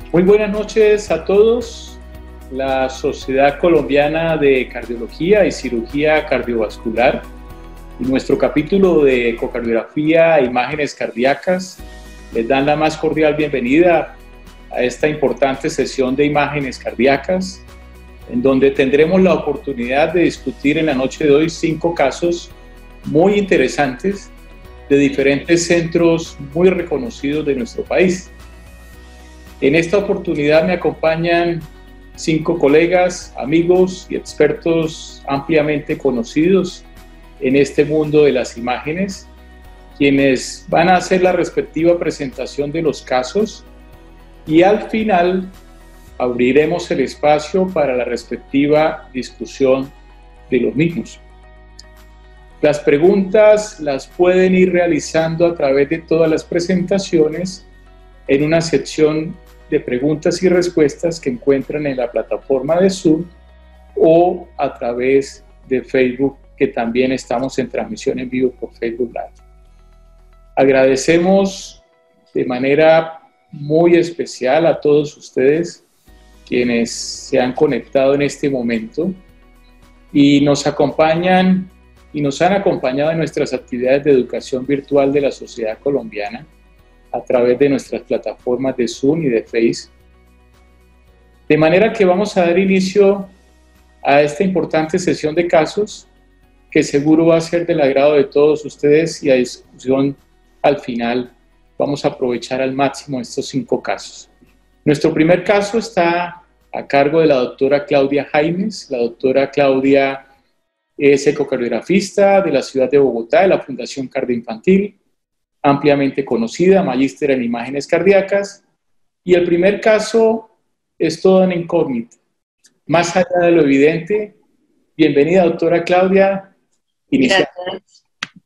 Muy buenas noches a todos. La Sociedad Colombiana de Cardiología y Cirugía Cardiovascular y nuestro capítulo de ecocardiografía e imágenes cardíacas les dan la más cordial bienvenida a esta importante sesión de imágenes cardíacas, en donde tendremos la oportunidad de discutir en la noche de hoy 5 casos muy interesantes de diferentes centros muy reconocidos de nuestro país. En esta oportunidad me acompañan 5 colegas, amigos y expertos ampliamente conocidos en este mundo de las imágenes, quienes van a hacer la respectiva presentación de los casos y al final abriremos el espacio para la respectiva discusión de los mismos. Las preguntas las pueden ir realizando a través de todas las presentaciones en una sección de preguntas y respuestas que encuentran en la plataforma de Zoom o a través de Facebook, que también estamos en transmisión en vivo por Facebook Live. Agradecemos de manera muy especial a todos ustedes quienes se han conectado en este momento y nos acompañan y nos han acompañado en nuestras actividades de educación virtual de la Sociedad Colombiana a través de nuestras plataformas de Zoom y de Face. De manera que vamos a dar inicio a esta importante sesión de casos que seguro va a ser del agrado de todos ustedes, y a discusión al final vamos a aprovechar al máximo estos 5 casos. Nuestro primer caso está a cargo de la doctora Claudia Jaimes. La doctora Claudia es ecocardiografista de la ciudad de Bogotá, de la Fundación Cardioinfantil, ampliamente conocida, magíster en imágenes cardíacas, y el primer caso es todo en incógnito, más allá de lo evidente. Bienvenida, doctora Claudia. Gracias.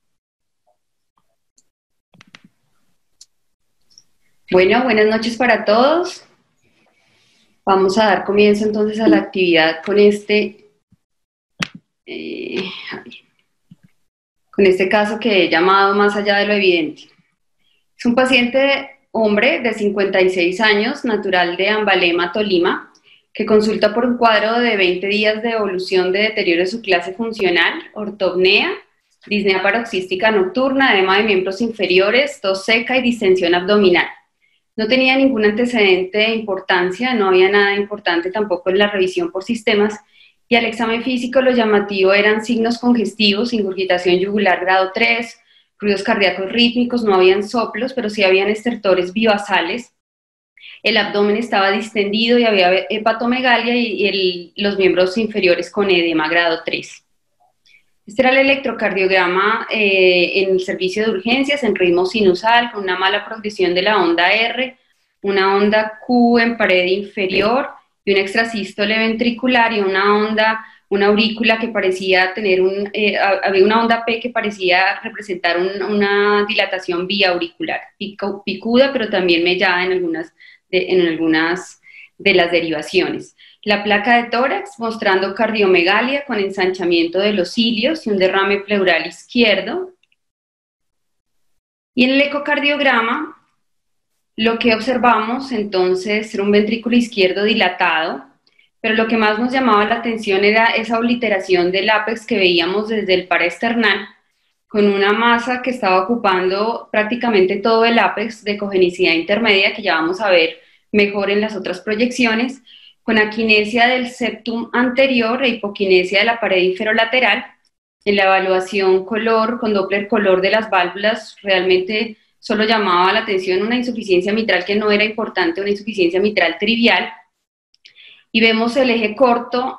Bueno, buenas noches para todos. Vamos a dar comienzo entonces a la actividad con este caso que he llamado Más allá de lo evidente. Es un paciente hombre de 56 años, natural de Ambalema, Tolima, que consulta por un cuadro de 20 días de evolución de deterioro de su clase funcional, ortopnea, disnea paroxística nocturna, edema de miembros inferiores, tos seca y distensión abdominal. No tenía ningún antecedente de importancia, no había nada importante tampoco en la revisión por sistemas, y al examen físico lo llamativo eran signos congestivos, ingurgitación yugular grado 3, ruidos cardíacos rítmicos, no habían soplos, pero sí habían estertores bivasales. El abdomen estaba distendido y había hepatomegalia y los miembros inferiores con edema grado 3. Este era el electrocardiograma en el servicio de urgencias en ritmo sinusal, con una mala progresión de la onda R, una onda Q en pared inferior y un extrasístole ventricular y una aurícula que parecía tener había una onda P que parecía representar una dilatación biauricular, picuda, pero también mellada en algunas de las derivaciones. La placa de tórax mostrando cardiomegalia con ensanchamiento de los cilios y un derrame pleural izquierdo. Y en el ecocardiograma lo que observamos entonces era un ventrículo izquierdo dilatado, pero lo que más nos llamaba la atención era esa obliteración del ápex que veíamos desde el paraesternal, con una masa que estaba ocupando prácticamente todo el ápex de cogenicidad intermedia, que ya vamos a ver mejor en las otras proyecciones, con aquinesia del septum anterior e hipoquinesia de la pared inferolateral. En la evaluación color, con Doppler color de las válvulas, realmente solo llamaba la atención una insuficiencia mitral que no era importante, una insuficiencia mitral trivial. Y vemos el eje corto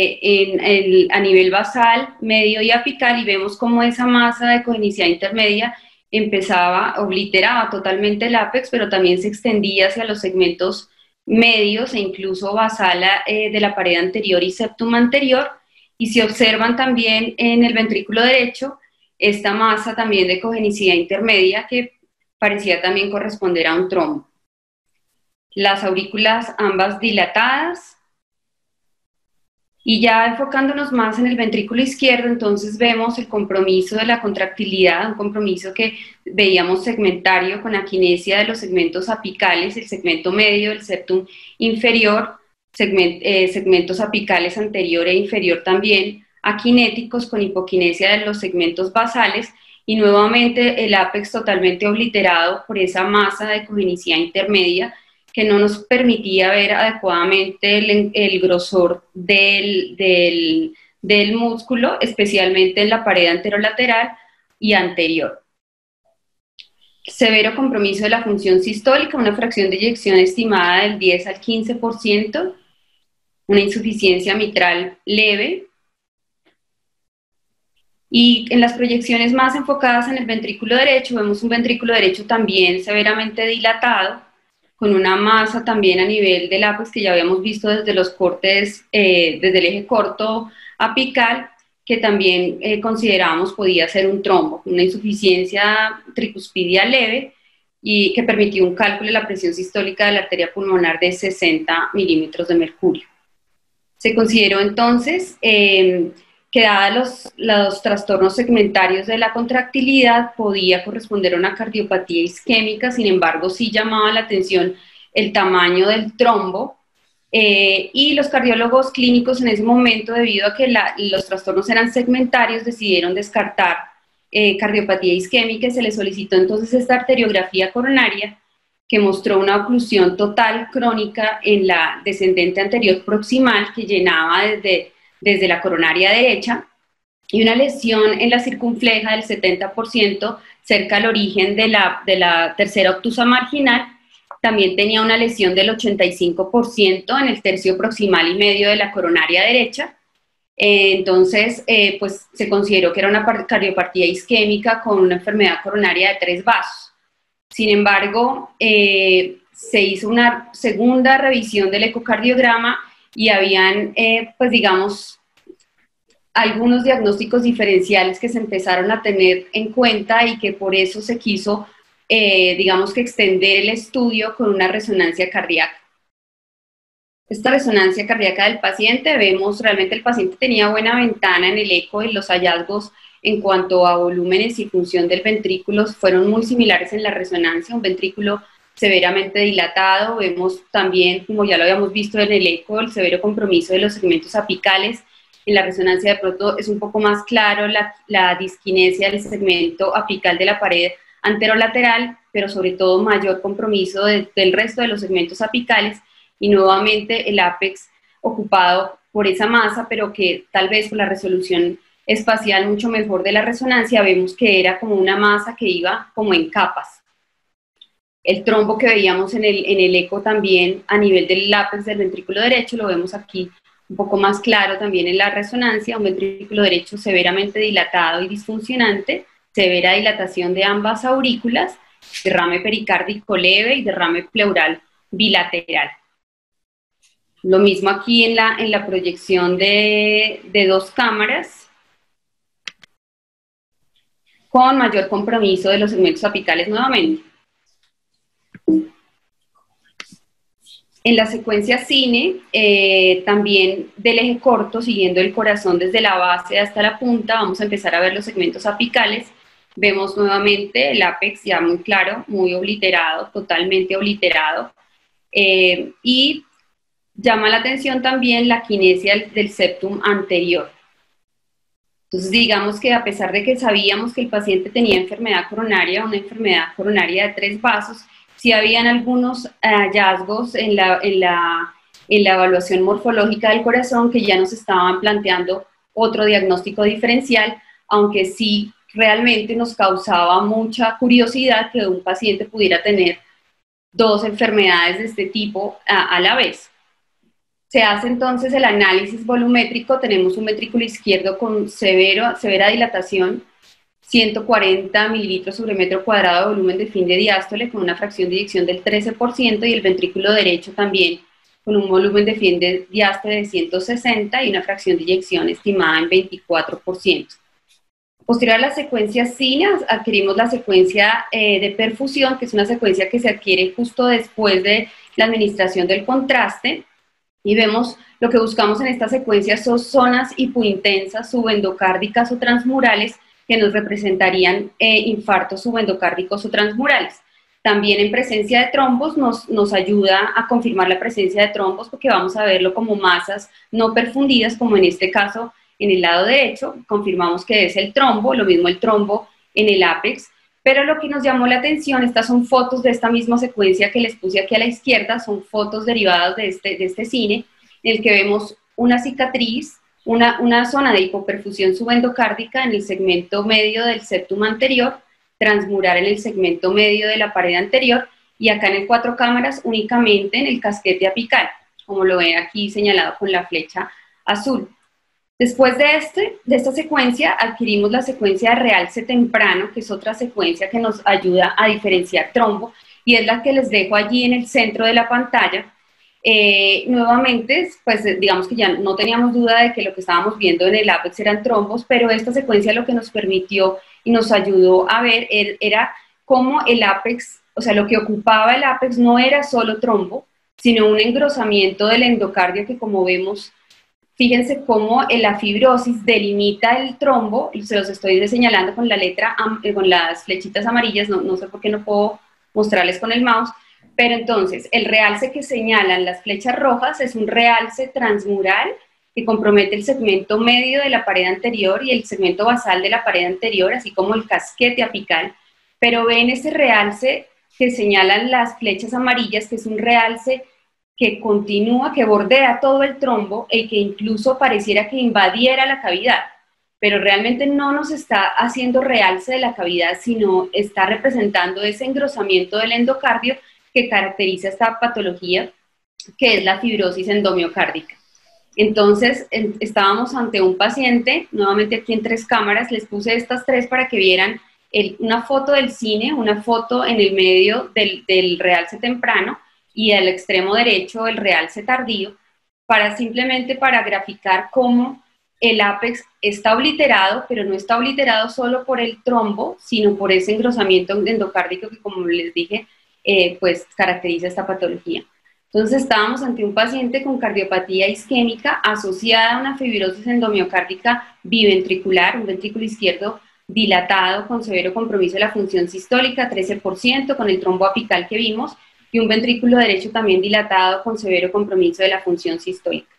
a nivel basal, medio y apical, y vemos cómo esa masa de cogenicidad intermedia obliteraba totalmente el ápex, pero también se extendía hacia los segmentos medios e incluso basal de la pared anterior y septum anterior. Y se observan también en el ventrículo derecho esta masa también de cogenicidad intermedia que parecía también corresponder a un trombo. Las aurículas ambas dilatadas Y ya enfocándonos más en el ventrículo izquierdo, entonces vemos el compromiso de la contractilidad, un compromiso que veíamos segmentario con aquinesia de los segmentos apicales, el segmento medio, el septum inferior, segmentos apicales anterior e inferior también, aquinéticos con hipoquinesia de los segmentos basales, y nuevamente el ápex totalmente obliterado por esa masa de cogenicidad intermedia que no nos permitía ver adecuadamente el grosor del músculo, especialmente en la pared anterolateral y anterior. Severo compromiso de la función sistólica, una fracción de eyección estimada del 10 al 15%, una insuficiencia mitral leve. Y en las proyecciones más enfocadas en el ventrículo derecho, vemos un ventrículo derecho también severamente dilatado, con una masa también a nivel del ápex que ya habíamos visto desde los cortes, desde el eje corto apical, que también considerábamos podía ser un trombo, una insuficiencia tricuspidia leve y que permitió un cálculo de la presión sistólica de la arteria pulmonar de 60 milímetros de mercurio. Se consideró entonces que dados los trastornos segmentarios de la contractilidad podía corresponder a una cardiopatía isquémica. Sin embargo sí llamaba la atención el tamaño del trombo, y los cardiólogos clínicos en ese momento, debido a que los trastornos eran segmentarios, decidieron descartar cardiopatía isquémica y se le solicitó entonces esta arteriografía coronaria que mostró una oclusión total crónica en la descendente anterior proximal que llenaba desde la coronaria derecha, y una lesión en la circunfleja del 70% cerca al origen de la tercera obtusa marginal. También tenía una lesión del 85% en el tercio proximal y medio de la coronaria derecha. Entonces, pues se consideró que era una cardiopatía isquémica con una enfermedad coronaria de 3 vasos. Sin embargo, se hizo una segunda revisión del ecocardiograma y habían, pues digamos, algunos diagnósticos diferenciales que se empezaron a tener en cuenta y que por eso se quiso, digamos que extender el estudio con una resonancia cardíaca. Esta resonancia cardíaca del paciente, vemos realmente el paciente tenía buena ventana en el eco y los hallazgos en cuanto a volúmenes y función del ventrículo fueron muy similares en la resonancia, un ventrículo severamente dilatado. Vemos también, como ya lo habíamos visto en el eco, el severo compromiso de los segmentos apicales. En la resonancia de pronto es un poco más claro la disquinesia del segmento apical de la pared anterolateral, pero sobre todo mayor compromiso del resto de los segmentos apicales, y nuevamente el ápex ocupado por esa masa, pero que tal vez por la resolución espacial mucho mejor de la resonancia vemos que era como una masa que iba como en capas. El trombo que veíamos en el eco también a nivel del ápex del ventrículo derecho lo vemos aquí un poco más claro también en la resonancia, un ventrículo derecho severamente dilatado y disfuncionante, severa dilatación de ambas aurículas, derrame pericárdico leve y derrame pleural bilateral. Lo mismo aquí en la proyección de 2 cámaras, con mayor compromiso de los segmentos apicales nuevamente. En la secuencia cine, también del eje corto, siguiendo el corazón desde la base hasta la punta, vamos a empezar a ver los segmentos apicales. Vemos nuevamente el ápex ya muy claro, muy obliterado, totalmente obliterado. Y llama la atención también la aquinesia del septum anterior. Entonces, digamos que a pesar de que sabíamos que el paciente tenía enfermedad coronaria, una enfermedad coronaria de 3 vasos, sí habían algunos hallazgos en la evaluación morfológica del corazón que ya nos estaban planteando otro diagnóstico diferencial, aunque sí realmente nos causaba mucha curiosidad que un paciente pudiera tener 2 enfermedades de este tipo a la vez. Se hace entonces el análisis volumétrico. Tenemos un ventrículo izquierdo con severa dilatación, 140 mililitros sobre metro cuadrado de volumen de fin de diástole, con una fracción de eyección del 13%, y el ventrículo derecho también con un volumen de fin de diástole de 160 y una fracción de eyección estimada en 24%. Posterior a la secuencia cine, adquirimos la secuencia de perfusión, que es una secuencia que se adquiere justo después de la administración del contraste, Y vemos, lo que buscamos en esta secuencia son zonas hipointensas, subendocárdicas o transmurales que nos representarían infartos subendocárdicos o transmurales. También en presencia de trombos nos ayuda a confirmar la presencia de trombos porque vamos a verlo como masas no perfundidas, como en este caso en el lado derecho, confirmamos que es el trombo, lo mismo el trombo en el ápex, pero lo que nos llamó la atención, estas son fotos de esta misma secuencia que les puse aquí a la izquierda, son fotos derivadas de este cine, en el que vemos una cicatriz, una zona de hipoperfusión subendocárdica en el segmento medio del septum anterior, transmural en el segmento medio de la pared anterior, y acá en el 4 cámaras únicamente en el casquete apical, como lo ven aquí señalado con la flecha azul. Después de esta secuencia, adquirimos la secuencia de realce temprano, que es otra secuencia que nos ayuda a diferenciar trombo, y es la que les dejo allí en el centro de la pantalla. Nuevamente, pues digamos que ya no teníamos duda de que lo que estábamos viendo en el ápex eran trombos, pero esta secuencia lo que nos permitió y nos ayudó a ver era cómo el ápex, o sea, lo que ocupaba el ápex no era solo trombo, sino un engrosamiento del endocardio que, como vemos, fíjense cómo la fibrosis delimita el trombo, y se los estoy señalando con la letra, con las flechitas amarillas, no sé por qué no puedo mostrarles con el mouse, pero entonces el realce que señalan las flechas rojas es un realce transmural que compromete el segmento medio de la pared anterior y el segmento basal de la pared anterior, así como el casquete apical, pero ven ese realce que señalan las flechas amarillas, que es un realce que continúa, que bordea todo el trombo y que incluso pareciera que invadiera la cavidad, pero realmente no nos está haciendo realce de la cavidad, sino está representando ese engrosamiento del endocardio que caracteriza esta patología, que es la fibrosis endomiocárdica. Entonces, estábamos ante un paciente, nuevamente aquí en 3 cámaras, les puse estas 3 para que vieran una foto del cine, una foto en el medio del realce temprano, y al extremo derecho el realce tardío, simplemente para graficar cómo el ápex está obliterado, pero no está obliterado solo por el trombo, sino por ese engrosamiento endocárdico que, como les dije, pues caracteriza esta patología. Entonces estábamos ante un paciente con cardiopatía isquémica asociada a una fibrosis endomiocárdica biventricular, un ventrículo izquierdo dilatado con severo compromiso de la función sistólica, 13%, con el trombo apical que vimos, y un ventrículo derecho también dilatado con severo compromiso de la función sistólica.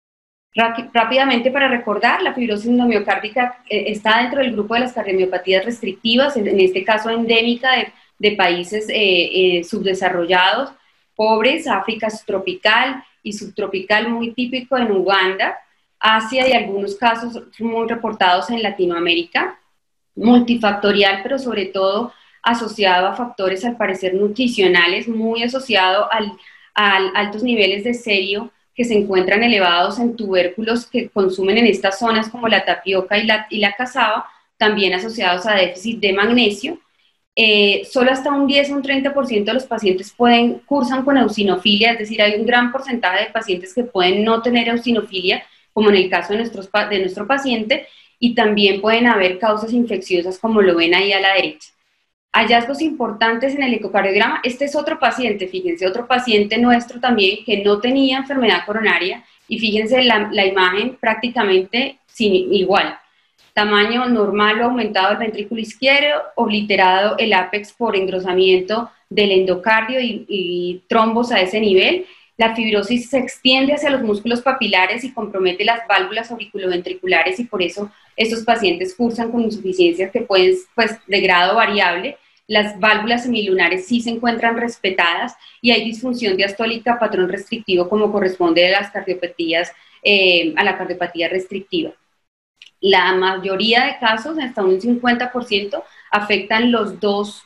Rápidamente para recordar, la fibrosis endomiocárdica está dentro del grupo de las cardiomiopatías restrictivas, en este caso endémica de países subdesarrollados, pobres, África tropical y subtropical, muy típico en Uganda, Asia y algunos casos muy reportados en Latinoamérica, multifactorial, pero sobre todo asociado a factores al parecer nutricionales, muy asociado a altos niveles de cerio que se encuentran elevados en tubérculos que consumen en estas zonas como la tapioca y la cazaba, también asociados a déficit de magnesio. Solo hasta un 10 o un 30% de los pacientes cursan con eosinofilia, es decir, hay un gran porcentaje de pacientes que pueden no tener eosinofilia, como en el caso de nuestro paciente, y también pueden haber causas infecciosas, como lo ven ahí a la derecha. Hallazgos importantes en el ecocardiograma. Este es otro paciente, fíjense, otro paciente nuestro también que no tenía enfermedad coronaria, y fíjense la imagen prácticamente igual. Tamaño normal o aumentado del ventrículo izquierdo, obliterado el ápex por engrosamiento del endocardio y trombos a ese nivel. La fibrosis se extiende hacia los músculos papilares y compromete las válvulas auriculoventriculares, y por eso estos pacientes cursan con insuficiencias que pueden, pues, de grado variable. Las válvulas semilunares sí se encuentran respetadas y hay disfunción diastólica, patrón restrictivo, como corresponde a las cardiopatías, a la cardiopatía restrictiva. La mayoría de casos, hasta un 50%, afectan los dos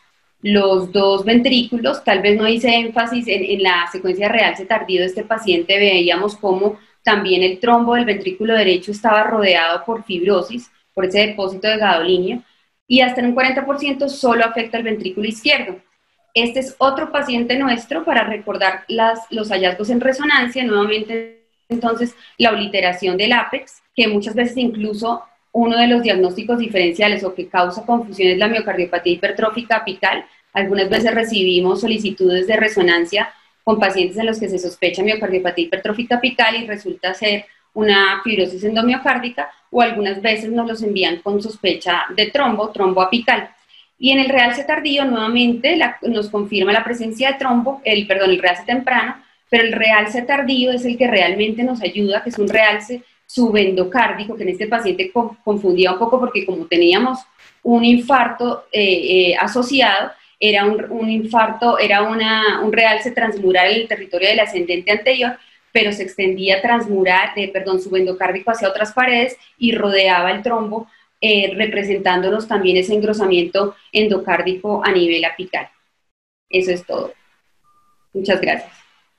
ventrículos. Tal vez no hice énfasis en la secuencia de realce tardío de este paciente, veíamos cómo también el trombo del ventrículo derecho estaba rodeado por fibrosis, por ese depósito de gadolinio, y hasta en un 40% solo afecta el ventrículo izquierdo. Este es otro paciente nuestro para recordar los hallazgos en resonancia, nuevamente entonces la obliteración del ápex, que muchas veces incluso uno de los diagnósticos diferenciales o que causa confusión es la miocardiopatía hipertrófica apical. Algunas veces recibimos solicitudes de resonancia con pacientes en los que se sospecha miocardiopatía hipertrófica apical y resulta ser una fibrosis endomiocárdica, o algunas veces nos los envían con sospecha de trombo apical. Y en el realce tardío, nuevamente, nos confirma la presencia de trombo, el realce temprano, pero el realce tardío es el que realmente nos ayuda, que es un realce subendocárdico, que en este paciente confundía un poco porque como teníamos un infarto asociado, era un infarto, era un realce transmural en el territorio del ascendente anterior, pero se extendía subendocárdico hacia otras paredes y rodeaba el trombo, representándonos también ese engrosamiento endocárdico a nivel apical. Eso es todo. Muchas gracias.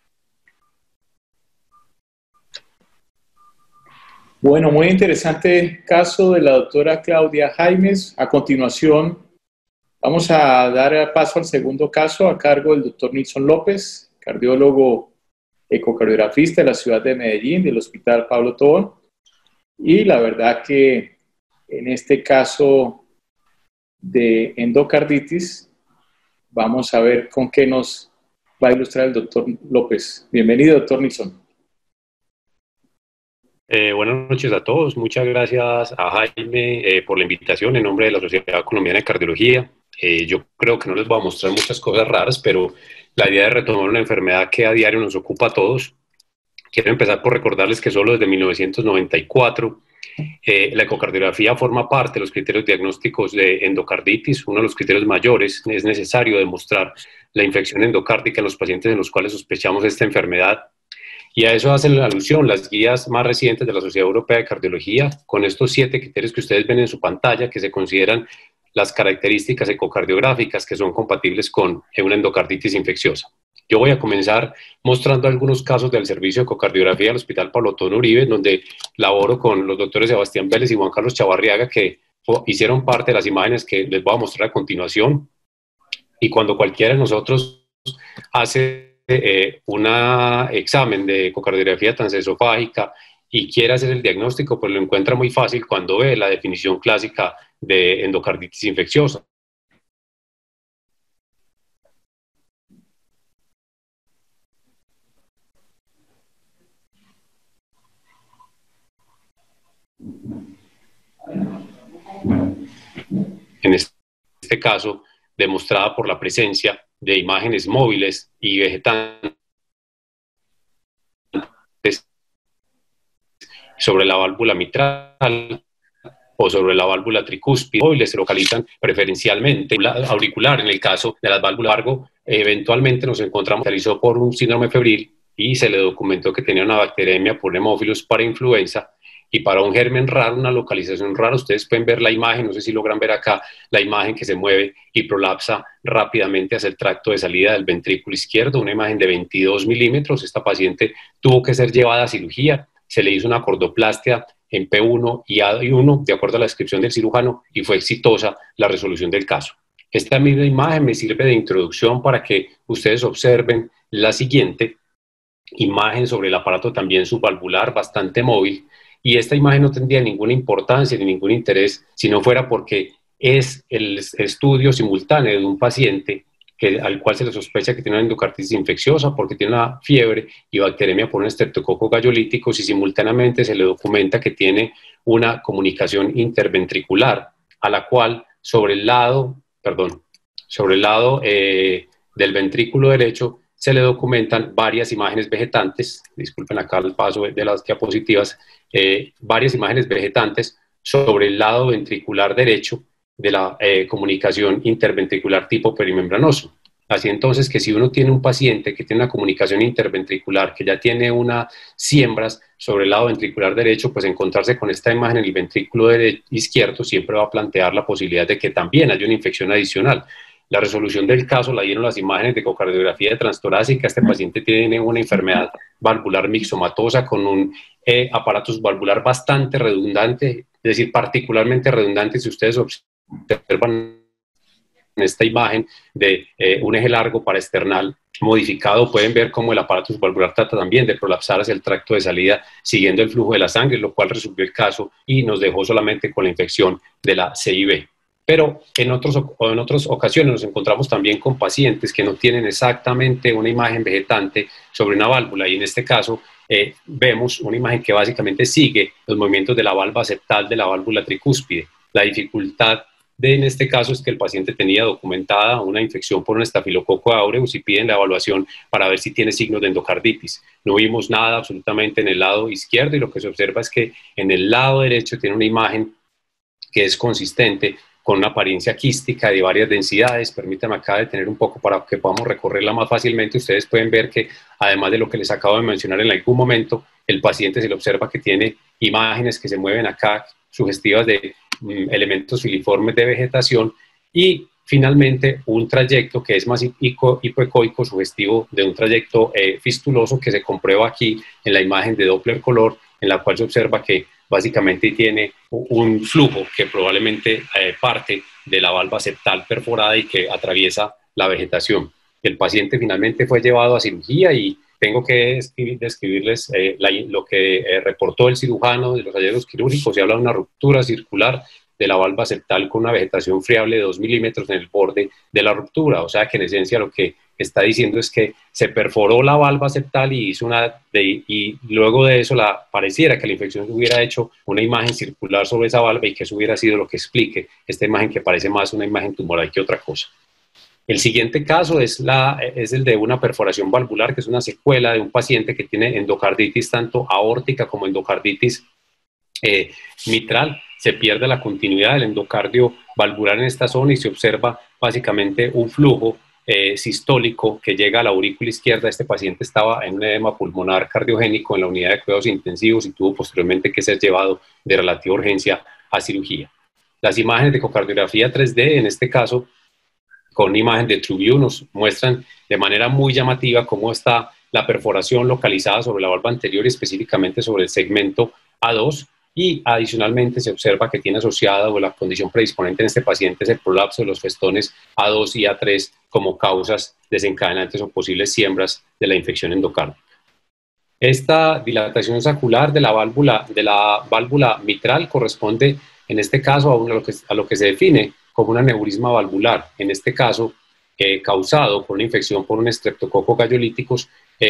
Bueno, muy interesante caso de la doctora Claudia Jaimes. A continuación, vamos a dar paso al segundo caso a cargo del doctor Nilson López, cardiólogo ecocardiografista de la ciudad de Medellín, del Hospital Pablo Tobón. Y la verdad que en este caso de endocarditis, vamos a ver con qué nos va a ilustrar el doctor López. Bienvenido, doctor Nilson. Buenas noches a todos. Muchas gracias a Jaime por la invitación en nombre de la Sociedad Colombiana de Cardiología. Yo creo que no les voy a mostrar muchas cosas raras, pero la idea de retomar una enfermedad que a diario nos ocupa a todos. Quiero empezar por recordarles que solo desde 1994 la ecocardiografía forma parte de los criterios diagnósticos de endocarditis. Uno de los criterios mayores: es necesario demostrar la infección endocárdica en los pacientes en los cuales sospechamos esta enfermedad. Y a eso hacen alusión las guías más recientes de la Sociedad Europea de Cardiología, con estos 7 criterios que ustedes ven en su pantalla, que se consideran las características ecocardiográficas que son compatibles con una endocarditis infecciosa. Yo voy a comenzar mostrando algunos casos del servicio de ecocardiografía del Hospital Pablo Tobón Uribe, donde laboro con los doctores Sebastián Vélez y Juan Carlos Chavarriaga, que hicieron parte de las imágenes que les voy a mostrar a continuación. Y cuando cualquiera de nosotros hace un examen de ecocardiografía transesofágica y quiere hacer el diagnóstico, pues lo encuentra muy fácil cuando ve la definición clásica de endocarditis infecciosa. En este caso, demostrada por la presencia de imágenes móviles y vegetantes sobre la válvula mitral o sobre la válvula tricúspide. Móviles se localizan preferencialmente auricular. En el caso de las válvulas largo, eventualmente nos encontramos, realizó por un síndrome febril y se le documentó que tenía una bacteremia por Haemophilus para influenza. Y para un germen raro, una localización rara, ustedes pueden ver la imagen, no sé si logran ver acá, la imagen que se mueve y prolapsa rápidamente hacia el tracto de salida del ventrículo izquierdo, una imagen de 22 milímetros. Esta paciente tuvo que ser llevada a cirugía, se le hizo una cordoplastia en P1 y A1, de acuerdo a la descripción del cirujano, y fue exitosa la resolución del caso. Esta misma imagen me sirve de introducción para que ustedes observen la siguiente imagen sobre el aparato también subvalvular, bastante móvil. Y esta imagen no tendría ninguna importancia ni ningún interés si no fuera porque es el estudio simultáneo de un paciente al cual se le sospecha que tiene una endocarditis infecciosa porque tiene una fiebre y bacteremia por un estreptococo gallolítico, y simultáneamente se le documenta que tiene una comunicación interventricular, a la cual sobre el lado del ventrículo derecho se le documentan varias imágenes vegetantes. Disculpen acá el paso de las diapositivas. Varias imágenes vegetantes sobre el lado ventricular derecho de la comunicación interventricular tipo perimembranoso. Así entonces que si uno tiene un paciente que tiene una comunicación interventricular, que ya tiene unas siembras sobre el lado ventricular derecho, pues encontrarse con esta imagen en el ventrículo izquierdo siempre va a plantear la posibilidad de que también haya una infección adicional. La resolución del caso la dieron las imágenes de ecocardiografía transtorácica. Este paciente tiene una enfermedad valvular mixomatosa con un aparato valvular bastante redundante, es decir, particularmente redundante. Si ustedes observan en esta imagen de un eje largo paraesternal modificado, pueden ver cómo el aparato valvular trata también de prolapsar hacia el tracto de salida siguiendo el flujo de la sangre, lo cual resolvió el caso y nos dejó solamente con la infección de la CIB. Pero en otras ocasiones nos encontramos también con pacientes que no tienen exactamente una imagen vegetante sobre una válvula, y en este caso vemos una imagen que básicamente sigue los movimientos de la valva septal de la válvula tricúspide. La dificultad en este caso es que el paciente tenía documentada una infección por un estafilococo aureus y piden la evaluación para ver si tiene signos de endocarditis. No vimos nada absolutamente en el lado izquierdo, y lo que se observa es que en el lado derecho tiene una imagen que es consistente con una apariencia quística de varias densidades. Permítanme acá detener un poco para que podamos recorrerla más fácilmente. Ustedes pueden ver que, además de lo que les acabo de mencionar en algún momento, el paciente se le observa que tiene imágenes que se mueven acá, sugestivas de elementos filiformes de vegetación, y finalmente un trayecto que es más hipoecoico, sugestivo de un trayecto fistuloso, que se comprueba aquí en la imagen de Doppler color, en la cual se observa que básicamente tiene un flujo que probablemente parte de la valva septal perforada y que atraviesa la vegetación. El paciente finalmente fue llevado a cirugía, y tengo que describirles lo que reportó el cirujano de los hallazgos quirúrgicos. Se habla de una ruptura circular de la valva septal con una vegetación friable de 2 milímetros en el borde de la ruptura. O sea que en esencia lo que está diciendo es que se perforó la valva septal y luego de eso pareciera que la infección hubiera hecho una imagen circular sobre esa valva, y que eso hubiera sido lo que explique esta imagen, que parece más una imagen tumoral que otra cosa. El siguiente caso es el de una perforación valvular, que es una secuela de un paciente que tiene endocarditis tanto aórtica como endocarditis mitral. Se pierde la continuidad del endocardio valvular en esta zona y se observa básicamente un flujo sistólico que llega a la aurícula izquierda. Este paciente estaba en un edema pulmonar cardiogénico en la unidad de cuidados intensivos y tuvo posteriormente que ser llevado de relativa urgencia a cirugía. Las imágenes de ecocardiografía 3D, en este caso con imagen de TrueView, nos muestran de manera muy llamativa cómo está la perforación localizada sobre la valva anterior y específicamente sobre el segmento A2, y adicionalmente se observa que tiene asociada, o la condición predisponente en este paciente es el prolapso de los festones A2 y A3 como causas desencadenantes o posibles siembras de la infección endocárdica. Esta dilatación saccular de la válvula mitral corresponde en este caso a lo que se define como un aneurisma valvular, en este caso causado por una infección por un Streptococcus gallolíticos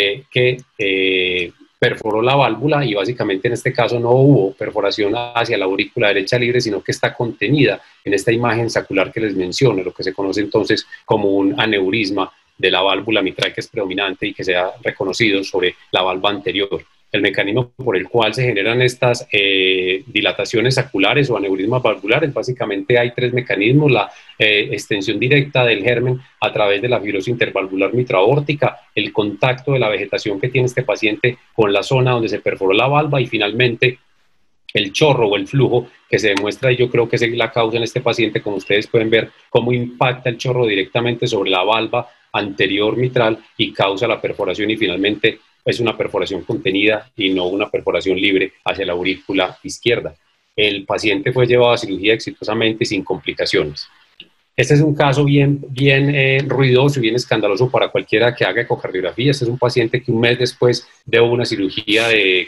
que perforó la válvula, y básicamente en este caso no hubo perforación hacia la aurícula derecha libre, sino que está contenida en esta imagen saccular que les menciono, lo que se conoce entonces como un aneurisma de la válvula mitral, que es predominante y que se ha reconocido sobre la valva anterior. El mecanismo por el cual se generan estas dilataciones saculares o aneurismas valvulares, básicamente hay 3 mecanismos: la extensión directa del germen a través de la fibrosis intervalvular mitroaórtica, el contacto de la vegetación que tiene este paciente con la zona donde se perforó la valva, y finalmente el chorro o el flujo que se demuestra, y yo creo que es la causa en este paciente. Como ustedes pueden ver, cómo impacta el chorro directamente sobre la valva anterior mitral y causa la perforación, y finalmente es una perforación contenida y no una perforación libre hacia la aurícula izquierda. El paciente fue llevado a cirugía exitosamente y sin complicaciones. Este es un caso bien ruidoso y bien escandaloso para cualquiera que haga ecocardiografía. Este es un paciente que un mes después de una cirugía de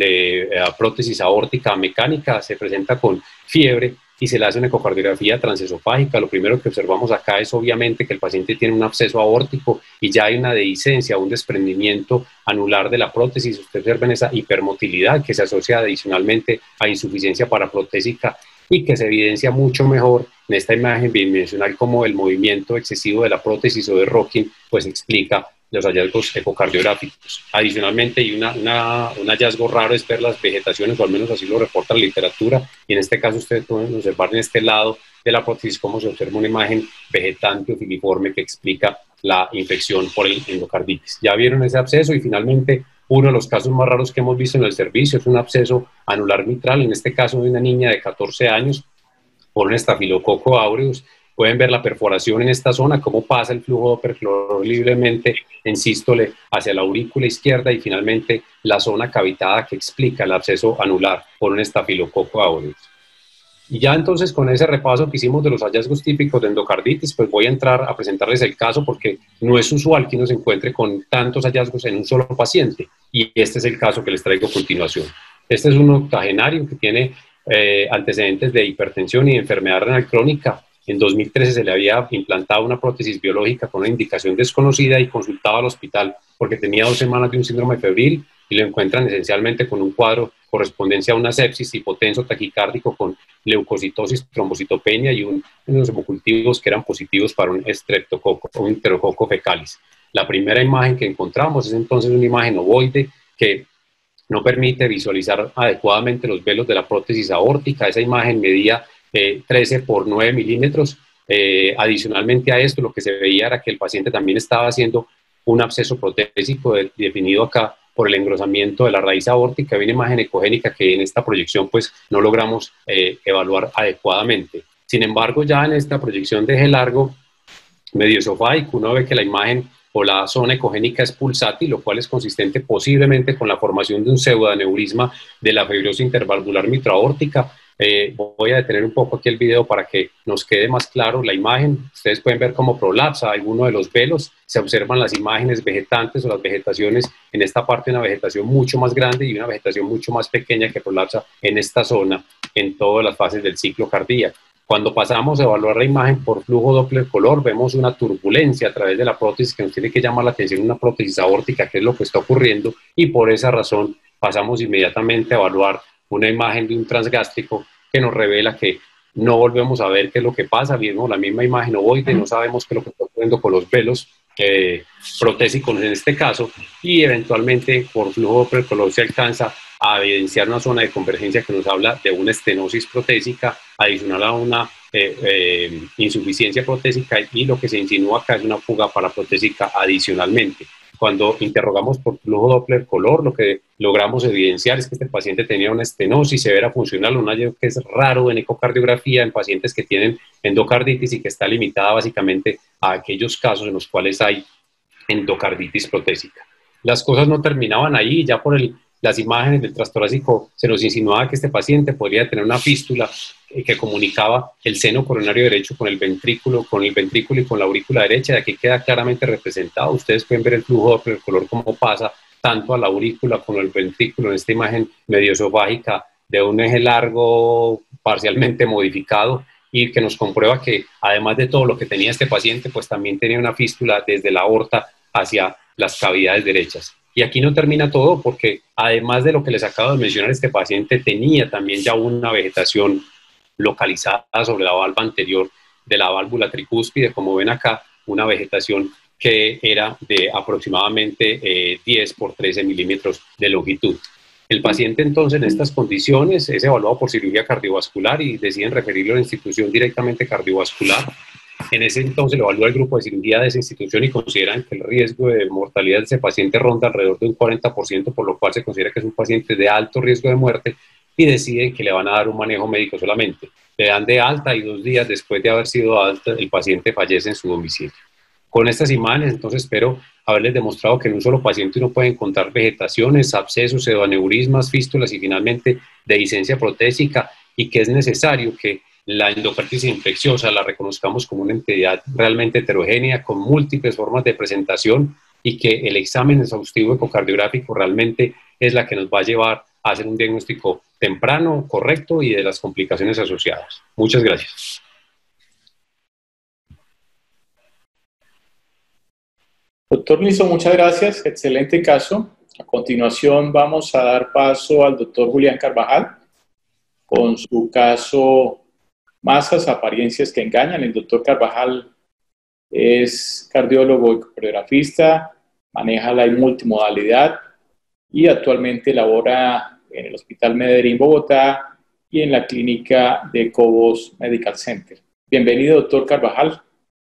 prótesis aórtica mecánica se presenta con fiebre y se le hace una ecocardiografía transesofágica. Lo primero que observamos acá es obviamente que el paciente tiene un absceso aórtico y ya hay una dehiscencia, un desprendimiento anular de la prótesis. Ustedes observan esa hipermotilidad que se asocia adicionalmente a insuficiencia paraprotésica y que se evidencia mucho mejor en esta imagen bidimensional, como el movimiento excesivo de la prótesis o de rocking pues explica los hallazgos ecocardiográficos. Adicionalmente, y un hallazgo raro es ver las vegetaciones, o al menos así lo reporta la literatura, y en este caso ustedes pueden observar en este lado de la prótesis cómo se observa una imagen vegetante o filiforme que explica la infección por el endocarditis. Ya vieron ese absceso, y finalmente uno de los casos más raros que hemos visto en el servicio es un absceso anular mitral, en este caso de una niña de 14 años por un Staphylococcus aureus. Pueden ver la perforación en esta zona, cómo pasa el flujo doppler libremente en sístole hacia la aurícula izquierda, y finalmente la zona cavitada que explica el absceso anular por un Staphylococcus aureus. Y ya entonces, con ese repaso que hicimos de los hallazgos típicos de endocarditis, pues voy a entrar a presentarles el caso, porque no es usual que uno se encuentre con tantos hallazgos en un solo paciente, y este es el caso que les traigo a continuación. Este es un octogenario que tiene antecedentes de hipertensión y de enfermedad renal crónica. En 2013 se le había implantado una prótesis biológica con una indicación desconocida y consultaba al hospital porque tenía 2 semanas de un síndrome febril y lo encuentran esencialmente con un cuadro correspondencia a una sepsis, hipotenso, taquicárdico con leucocitosis, trombocitopenia y unos hemocultivos que eran positivos para un estreptococo o enterococo fecalis. La primera imagen que encontramos es entonces una imagen ovoide que no permite visualizar adecuadamente los velos de la prótesis aórtica. Esa imagen medía 13 por 9 milímetros. Adicionalmente a esto, lo que se veía era que el paciente también estaba haciendo un absceso protésico definido acá por el engrosamiento de la raíz aórtica. Había una imagen ecogénica que en esta proyección pues no logramos evaluar adecuadamente. Sin embargo, ya en esta proyección de eje largo medioesofágico, uno ve que la imagen o la zona ecogénica es pulsátil, lo cual es consistente posiblemente con la formación de un pseudoaneurisma de la fibrosis intervalvular mitroaórtica. Voy a detener un poco aquí el video para que nos quede más claro la imagen. Ustedes pueden ver cómo prolapsa alguno de los velos, se observan las imágenes vegetantes o las vegetaciones, en esta parte una vegetación mucho más grande y una vegetación mucho más pequeña que prolapsa en esta zona en todas las fases del ciclo cardíaco. Cuando pasamos a evaluar la imagen por flujo Doppler color, vemos una turbulencia a través de la prótesis que nos tiene que llamar la atención, una prótesis aórtica, que es lo que está ocurriendo, y por esa razón pasamos inmediatamente a evaluar una imagen de un transgástrico que nos revela que no volvemos a ver qué es lo que pasa, vimos la misma imagen ovoide, no sabemos qué es lo que está ocurriendo con los velos protésicos en este caso, y eventualmente por flujo Doppler color se alcanza a evidenciar una zona de convergencia que nos habla de una estenosis protésica adicional a una insuficiencia protésica, y lo que se insinúa acá es una fuga paraprotésica adicionalmente. Cuando interrogamos por flujo Doppler color, lo que logramos evidenciar es que este paciente tenía una estenosis severa funcional, un hallazgo que es raro en ecocardiografía en pacientes que tienen endocarditis y que está limitada básicamente a aquellos casos en los cuales hay endocarditis protésica. Las cosas no terminaban ahí, ya por las imágenes del transtorácico se nos insinuaba que este paciente podría tener una fístula que comunicaba el seno coronario derecho con el ventrículo y con la aurícula derecha. De aquí queda claramente representado. Ustedes pueden ver el flujo Doppler color cómo pasa tanto a la aurícula como al ventrículo en esta imagen medioesofágica de un eje largo parcialmente modificado, y que nos comprueba que además de todo lo que tenía este paciente, pues también tenía una fístula desde la aorta hacia las cavidades derechas. Y aquí no termina todo, porque además de lo que les acabo de mencionar, este paciente tenía también ya una vegetación localizada sobre la valva anterior de la válvula tricúspide, como ven acá, una vegetación que era de aproximadamente 10 por 13 milímetros de longitud. El paciente entonces en estas condiciones es evaluado por cirugía cardiovascular y deciden referirlo a la institución directamente cardiovascular. En ese entonces lo evalúa el grupo de cirugía de esa institución y consideran que el riesgo de mortalidad de ese paciente ronda alrededor de un 40%, por lo cual se considera que es un paciente de alto riesgo de muerte, y deciden que le van a dar un manejo médico solamente. Le dan de alta y 2 días después de haber sido alta, el paciente fallece en su domicilio. Con estas imágenes, entonces, espero haberles demostrado que en un solo paciente uno puede encontrar vegetaciones, abscesos, pseudoaneurismas, fístulas y finalmente dehiscencia protésica, y que es necesario que la endocarditis infecciosa la reconozcamos como una entidad realmente heterogénea, con múltiples formas de presentación, y que el examen exhaustivo ecocardiográfico realmente es la que nos va a llevar a hacer un diagnóstico temprano, correcto y de las complicaciones asociadas. Muchas gracias. Doctor Lizo, muchas gracias. Excelente caso. A continuación vamos a dar paso al doctor Julián Carvajal con su caso Masas, apariencias que engañan. El doctor Carvajal es cardiólogo y coreografista, maneja la multimodalidad y actualmente labora en el Hospital Medellín, Bogotá, y en la clínica de Cobos Medical Center. Bienvenido, doctor Carvajal.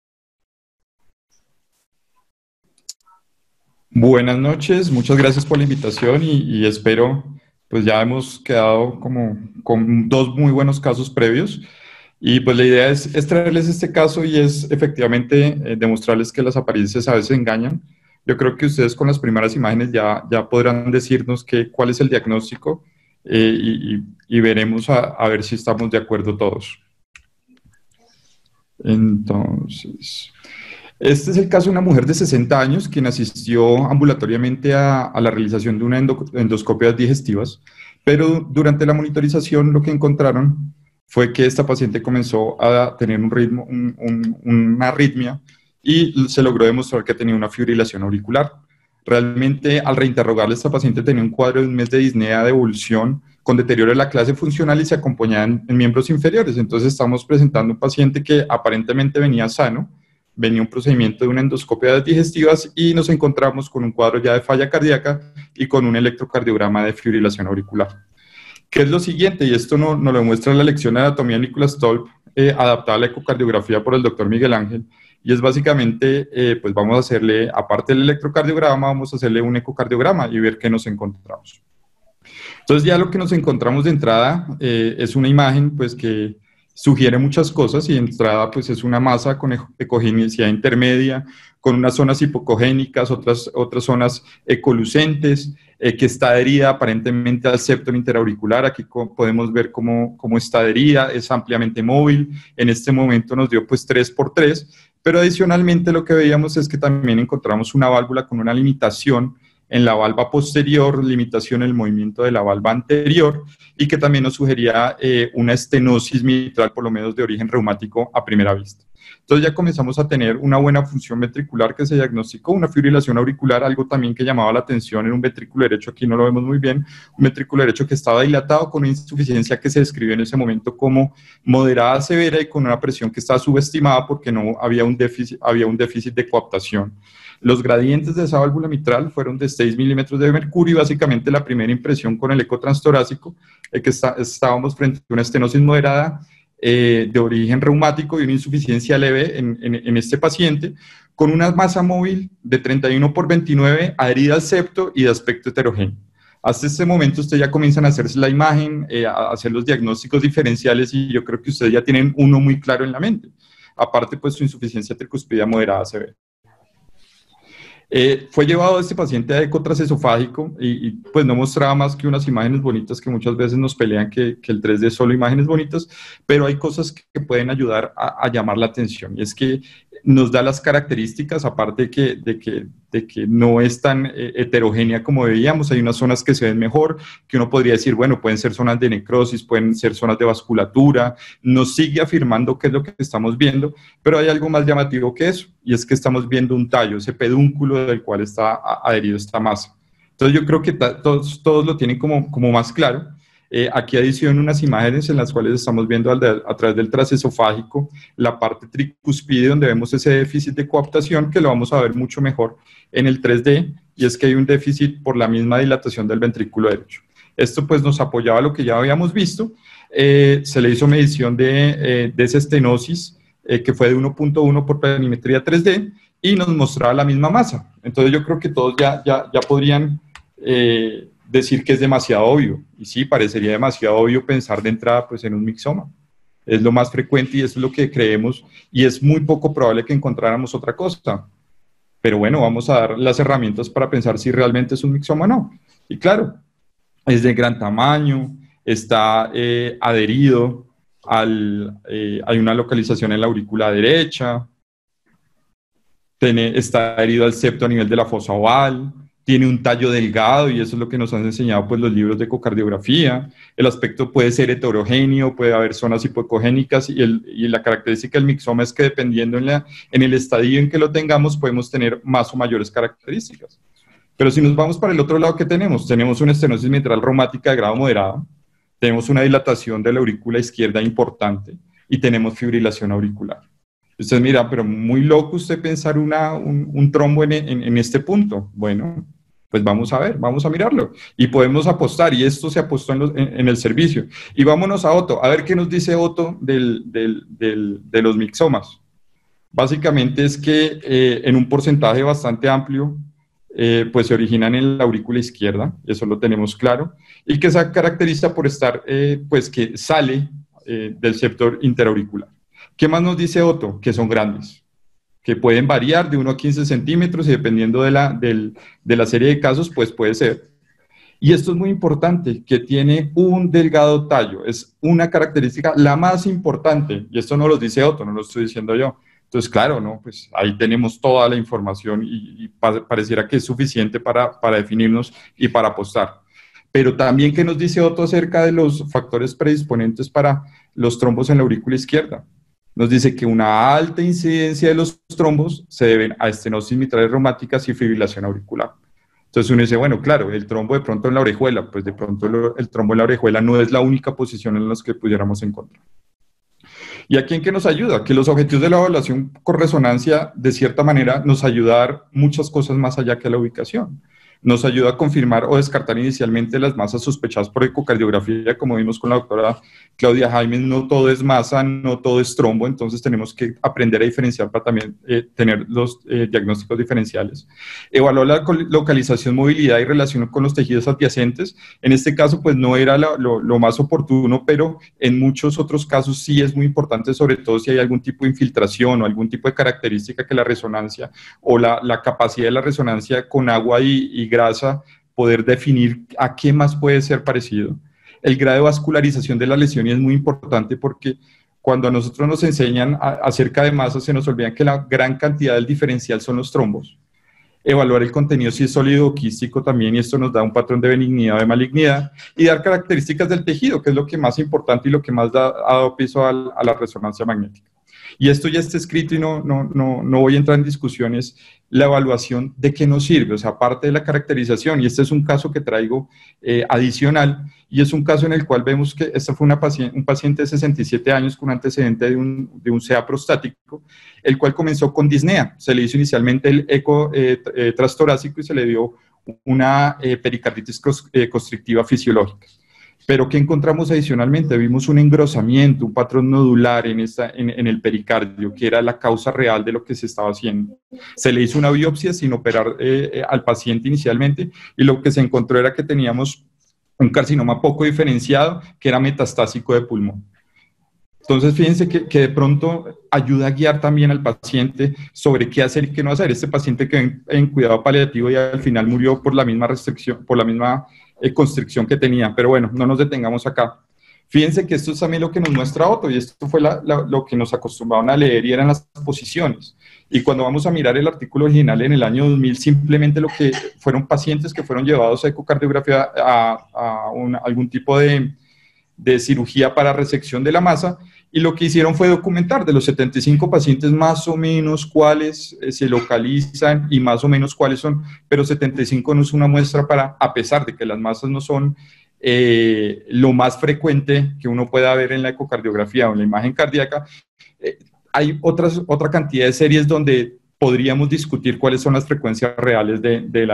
Buenas noches, muchas gracias por la invitación y espero, pues ya hemos quedado como con 2 muy buenos casos previos, y pues la idea es traerles este caso y es efectivamente demostrarles que las apariencias a veces engañan. Yo creo que ustedes con las primeras imágenes ya podrán decirnos cuál es el diagnóstico, y veremos a ver si estamos de acuerdo todos. Entonces, este es el caso de una mujer de 60 años quien asistió ambulatoriamente a la realización de una endoscopia digestivas, pero durante la monitorización lo que encontraron fue que esta paciente comenzó a tener un ritmo, una arritmia, y se logró demostrar que tenía una fibrilación auricular. Realmente, al reinterrogarle, esta paciente tenía un cuadro de un mes de disnea de evolución con deterioro de la clase funcional y se acompañaba en miembros inferiores. Entonces, estamos presentando un paciente que aparentemente venía sano, venía un procedimiento de una endoscopia de digestivas y nos encontramos con un cuadro ya de falla cardíaca y con un electrocardiograma de fibrilación auricular. ¿Qué es lo siguiente? Y esto nos lo demuestra la lección de anatomía de Nicholas Tolp, adaptada a la ecocardiografía por el doctor Miguel Ángel, y es básicamente, pues vamos a hacerle, aparte del electrocardiograma, vamos a hacerle un ecocardiograma y ver qué nos encontramos. Entonces ya lo que nos encontramos de entrada es una imagen pues que sugiere muchas cosas, y de entrada pues es una masa con ecogenicidad intermedia, con unas zonas hipocogénicas, otras zonas ecolucentes, que está adherida aparentemente al septum interauricular. Aquí podemos ver cómo está adherida, es ampliamente móvil, en este momento nos dio pues 3x3, pero adicionalmente lo que veíamos es que también encontramos una válvula con una limitación en la valva posterior, limitación en el movimiento de la valva anterior, y que también nos sugería una estenosis mitral, por lo menos de origen reumático a primera vista. Entonces ya comenzamos a tener una buena función ventricular que se diagnosticó, una fibrilación auricular, algo también que llamaba la atención en un ventrículo derecho, aquí no lo vemos muy bien, un ventrículo derecho que estaba dilatado con una insuficiencia que se describió en ese momento como moderada severa y con una presión que estaba subestimada porque no había un déficit de coaptación. Los gradientes de esa válvula mitral fueron de 6 milímetros de mercurio, y básicamente la primera impresión con el eco transtorácico que estábamos frente a una estenosis moderada de origen reumático y una insuficiencia leve en este paciente, con una masa móvil de 31×29 adherida al septo y de aspecto heterogéneo. Hasta este momento ustedes ya comienzan a hacerse la imagen, a hacer los diagnósticos diferenciales, y yo creo que ustedes ya tienen uno muy claro en la mente. Aparte, pues su insuficiencia tricuspidea moderada severa. Fue llevado este paciente a eco transesofágico y pues no mostraba más que unas imágenes bonitas, que muchas veces nos pelean que el 3D es solo imágenes bonitas, pero hay cosas que pueden ayudar a llamar la atención, y es que nos da las características, aparte de que no es tan heterogénea como veíamos. Hay unas zonas que se ven mejor, que uno podría decir, bueno, pueden ser zonas de necrosis, pueden ser zonas de vasculatura, nos sigue afirmando qué es lo que estamos viendo, pero hay algo más llamativo que eso, y es que estamos viendo un tallo, ese pedúnculo del cual está adherido esta masa. Entonces yo creo que todos lo tienen como más claro. Aquí adiciono unas imágenes en las cuales estamos viendo a través del transesofágico la parte tricuspide, donde vemos ese déficit de coaptación, que lo vamos a ver mucho mejor en el 3D, y es que hay un déficit por la misma dilatación del ventrículo derecho. Esto pues nos apoyaba lo que ya habíamos visto. Se le hizo medición de esa estenosis, que fue de 1.1 por planimetría 3D, y nos mostraba la misma masa. Entonces yo creo que todos ya podrían decir que es demasiado obvio, y sí, parecería demasiado obvio pensar de entrada pues en un mixoma. Es lo más frecuente y eso es lo que creemos, y es muy poco probable que encontráramos otra cosa. Pero bueno, vamos a dar las herramientas para pensar si realmente es un mixoma o no. Y claro, es de gran tamaño, está adherido hay una localización en la aurícula derecha, está adherido al septo a nivel de la fosa oval, tiene un tallo delgado, y eso es lo que nos han enseñado pues los libros de ecocardiografía. El aspecto puede ser heterogéneo, puede haber zonas hipoecogénicas, y la característica del mixoma es que dependiendo en el estadio en que lo tengamos, podemos tener más o mayores características. Pero si nos vamos para el otro lado, ¿qué tenemos? Tenemos una estenosis mitral reumática de grado moderado, tenemos una dilatación de la aurícula izquierda importante, y tenemos fibrilación auricular. Ustedes miran, pero muy loco usted pensar un trombo en este punto. Bueno, pues vamos a ver, vamos a mirarlo. Y podemos apostar, y esto se apostó en el servicio. Y vámonos a Otto, a ver qué nos dice Otto de los mixomas. Básicamente es que en un porcentaje bastante amplio, pues se originan en la aurícula izquierda, eso lo tenemos claro, y que se caracteriza por estar, pues que sale del sector interauricular. ¿Qué más nos dice Otto? Que son grandes, que pueden variar de 1 a 15 centímetros, y dependiendo de la serie de casos, pues puede ser. Y esto es muy importante, que tiene un delgado tallo, es una característica la más importante, y esto no lo dice Otto, no lo estoy diciendo yo. Entonces, claro, ¿no? Pues ahí tenemos toda la información, y pareciera que es suficiente para definirnos y para apostar. Pero también, ¿qué nos dice Otto acerca de los factores predisponentes para los trombos en la aurícula izquierda? Nos dice que una alta incidencia de los trombos se deben a estenosis mitrales reumáticas y fibrilación auricular. Entonces uno dice, bueno, claro, el trombo de pronto en la orejuela, pues de pronto el trombo en la orejuela no es la única posición en la que pudiéramos encontrar. ¿Y aquí en qué nos ayuda? Que los objetivos de la evaluación con resonancia, de cierta manera, nos ayuda a dar muchas cosas más allá que la ubicación. Nos ayuda a confirmar o descartar inicialmente las masas sospechadas por ecocardiografía, como vimos con la doctora Claudia Jaimes. No todo es masa, no todo es trombo, entonces tenemos que aprender a diferenciar para también tener los diagnósticos diferenciales. Evaluar la localización, movilidad y relación con los tejidos adyacentes. En este caso, pues no era lo más oportuno, pero en muchos otros casos sí es muy importante, sobre todo si hay algún tipo de infiltración o algún tipo de característica que la resonancia o la capacidad de la resonancia con agua y grasa, poder definir a qué más puede ser parecido. El grado de vascularización de la lesión es muy importante porque cuando a nosotros nos enseñan acerca de masas, se nos olvidan que la gran cantidad del diferencial son los trombos. Evaluar el contenido si es sólido o quístico también, y esto nos da un patrón de benignidad o de malignidad, y dar características del tejido, que es lo que más importante y lo que más ha dado piso a la resonancia magnética. Y esto ya está escrito y no voy a entrar en discusiones, la evaluación de qué nos sirve, o sea, aparte de la caracterización, y este es un caso que traigo adicional, y es un caso en el cual vemos que esta fue un paciente de 67 años con antecedente de un CA prostático, el cual comenzó con disnea. Se le hizo inicialmente el eco transtorácico y se le dio una pericarditis constrictiva fisiológica. Pero ¿qué encontramos adicionalmente? Vimos un engrosamiento, un patrón nodular en el pericardio, que era la causa real de lo que se estaba haciendo. Se le hizo una biopsia sin operar al paciente inicialmente, y lo que se encontró era que teníamos un carcinoma poco diferenciado, que era metastásico de pulmón. Entonces, fíjense que de pronto ayuda a guiar también al paciente sobre qué hacer y qué no hacer. Este paciente quedó en cuidado paliativo y al final murió por la misma restricción, por la misma constricción que tenía. Pero bueno, no nos detengamos acá. Fíjense que esto es también lo que nos muestra Otto, y esto fue lo que nos acostumbraban a leer, y eran las posiciones. Y cuando vamos a mirar el artículo original en el año 2000, simplemente lo que fueron pacientes que fueron llevados a ecocardiografía, algún tipo de cirugía para resección de la masa, y lo que hicieron fue documentar de los 75 pacientes más o menos cuáles se localizan y más o menos cuáles son, pero 75 no es una muestra para, a pesar de que las masas no son lo más frecuente que uno pueda ver en la ecocardiografía o en la imagen cardíaca, hay otra cantidad de series donde podríamos discutir cuáles son las frecuencias reales de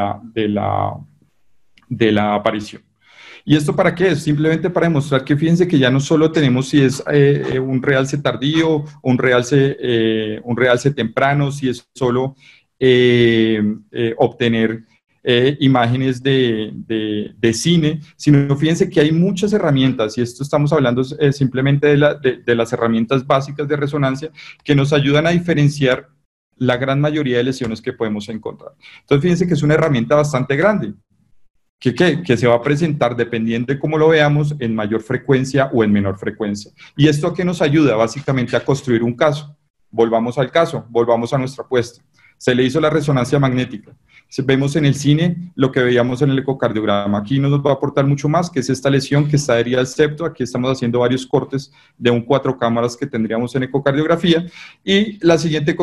la aparición. ¿Y esto para qué es? Simplemente para demostrar que fíjense que ya no solo tenemos si es un realce tardío o un realce temprano, si es solo obtener imágenes de cine, sino fíjense que hay muchas herramientas, y esto estamos hablando simplemente de las herramientas básicas de resonancia que nos ayudan a diferenciar la gran mayoría de lesiones que podemos encontrar. Entonces fíjense que es una herramienta bastante grande, que se va a presentar, dependiendo de cómo lo veamos, en mayor frecuencia o en menor frecuencia. ¿Y esto a qué nos ayuda? Básicamente a construir un caso. Volvamos al caso, volvamos a nuestra apuesta. Se le hizo la resonancia magnética. Vemos en el cine lo que veíamos en el ecocardiograma. Aquí no nos va a aportar mucho más, que es esta lesión que está adherida al septo. Aquí estamos haciendo varios cortes de un 4 cámaras que tendríamos en ecocardiografía. Y la siguiente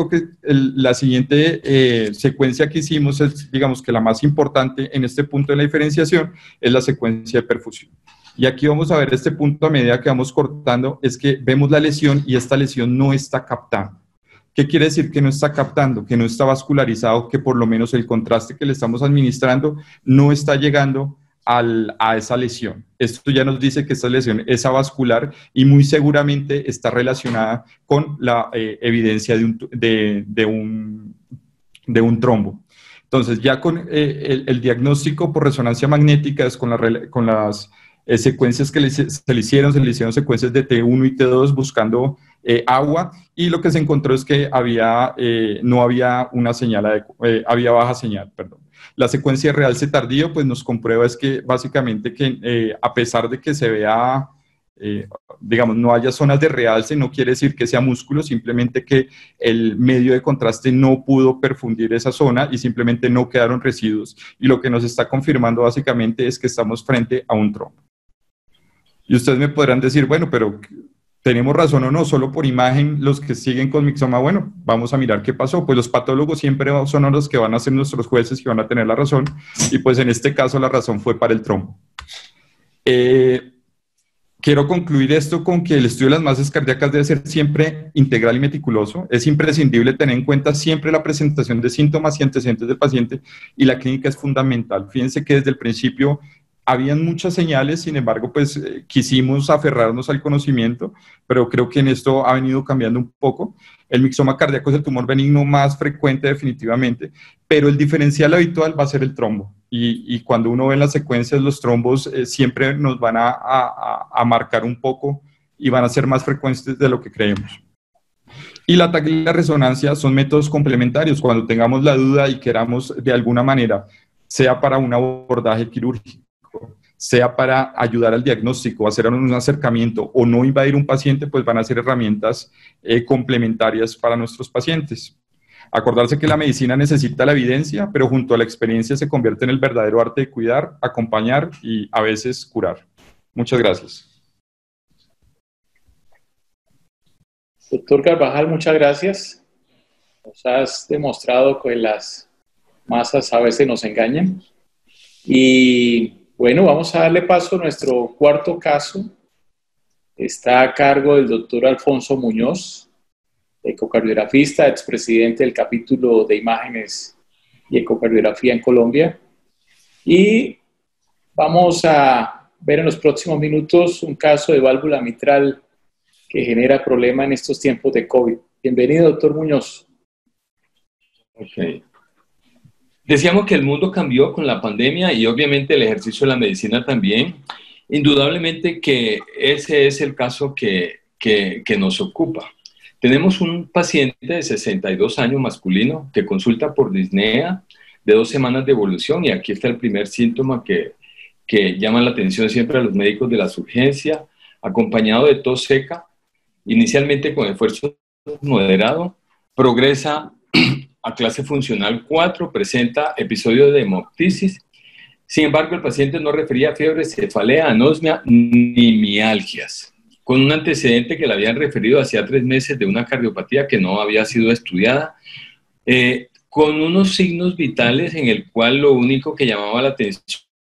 secuencia que hicimos es, digamos que la más importante en este punto de la diferenciación, es la secuencia de perfusión. Y aquí vamos a ver este punto a medida que vamos cortando, es que vemos la lesión y esta lesión no está captando. ¿Qué quiere decir que no está captando? Que no está vascularizado, que por lo menos el contraste que le estamos administrando no está llegando a esa lesión. Esto ya nos dice que esta lesión es avascular y muy seguramente está relacionada con la evidencia de un trombo. Entonces, ya con el diagnóstico por resonancia magnética es con las secuencias que se le hicieron secuencias de T1 y T2 buscando agua, y lo que se encontró es que no había una señal, había baja señal, perdón. La secuencia de realce tardío pues nos comprueba es que básicamente que a pesar de que se vea digamos, no haya zonas de realce, no quiere decir que sea músculo, simplemente que el medio de contraste no pudo perfundir esa zona y simplemente no quedaron residuos. Y lo que nos está confirmando básicamente es que estamos frente a un trombo. Y ustedes me podrán decir, bueno, pero ¿tenemos razón o no? Solo por imagen, los que siguen con mixoma, bueno, vamos a mirar qué pasó. Pues los patólogos siempre son los que van a ser nuestros jueces y van a tener la razón. Y pues en este caso la razón fue para el trombo. Quiero concluir esto con que el estudio de las masas cardíacas debe ser siempre integral y meticuloso. Es imprescindible tener en cuenta siempre la presentación de síntomas y antecedentes del paciente, y la clínica es fundamental. Fíjense que desde el principio habían muchas señales, sin embargo, pues quisimos aferrarnos al conocimiento, pero creo que en esto ha venido cambiando un poco. El mixoma cardíaco es el tumor benigno más frecuente definitivamente, pero el diferencial habitual va a ser el trombo. Y cuando uno ve en las secuencias, los trombos siempre nos van a marcar un poco y van a ser más frecuentes de lo que creemos. Y la TAC y la resonancia son métodos complementarios. Cuando tengamos la duda y queramos de alguna manera, sea para un abordaje quirúrgico, sea para ayudar al diagnóstico, hacer un acercamiento o no invadir un paciente, pues van a ser herramientas complementarias para nuestros pacientes. Acordarse que la medicina necesita la evidencia, pero junto a la experiencia se convierte en el verdadero arte de cuidar, acompañar y a veces curar. Muchas gracias. Doctor Carvajal, muchas gracias. Nos has demostrado que las masas a veces nos engañan. Y bueno, vamos a darle paso a nuestro cuarto caso. Está a cargo del doctor Alfonso Muñoz, ecocardiografista, expresidente del capítulo de imágenes y ecocardiografía en Colombia. Y vamos a ver en los próximos minutos un caso de válvula mitral que genera problema en estos tiempos de COVID. Bienvenido, doctor Muñoz. Ok. Decíamos que el mundo cambió con la pandemia y obviamente el ejercicio de la medicina también. Indudablemente que ese es el caso que nos ocupa. Tenemos un paciente de 62 años masculino que consulta por disnea de 2 semanas de evolución, y aquí está el primer síntoma que llama la atención siempre a los médicos de las urgencias, acompañado de tos seca, inicialmente con esfuerzo moderado, progresa a clase funcional 4, presenta episodio de hemoptisis. Sin embargo, el paciente no refería fiebre, cefalea, anosmia ni mialgias, con un antecedente que le habían referido hacía 3 meses de una cardiopatía que no había sido estudiada, con unos signos vitales en el cual lo único que llamaba la atención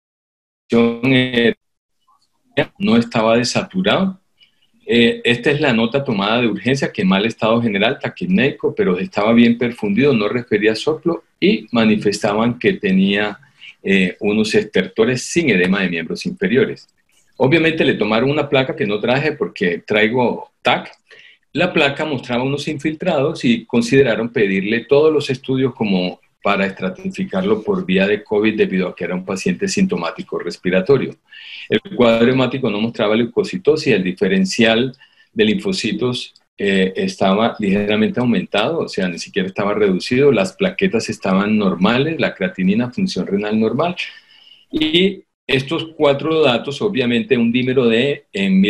era no estaba desaturado. Esta es la nota tomada de urgencia, que mal estado general, taquipneico, pero estaba bien perfundido, no refería soplo, y manifestaban que tenía unos estertores sin edema de miembros inferiores. Obviamente le tomaron una placa que no traje porque traigo TAC. La placa mostraba unos infiltrados y consideraron pedirle todos los estudios como para estratificarlo por vía de COVID, debido a que era un paciente sintomático respiratorio. El cuadro hemático no mostraba leucocitosis, el diferencial de linfocitos estaba ligeramente aumentado, o sea, ni siquiera estaba reducido, las plaquetas estaban normales, la creatinina, función renal normal, y estos 4 datos, obviamente un dímero de en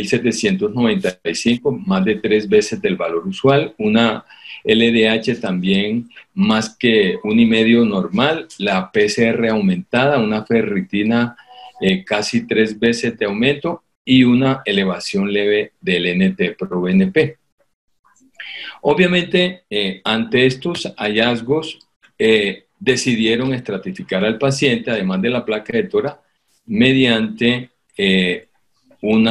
1795, más de 3 veces del valor usual, una LDH también más que 1,5 normal, la PCR aumentada, una ferritina casi 3 veces de aumento y una elevación leve del NT-proBNP. Obviamente, ante estos hallazgos, decidieron estratificar al paciente, además de la placa de tórax, mediante un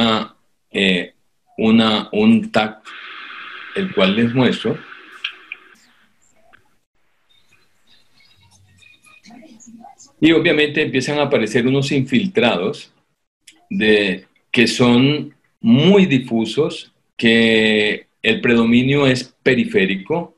TAC, el cual les muestro. Y obviamente empiezan a aparecer unos infiltrados que son muy difusos, que el predominio es periférico.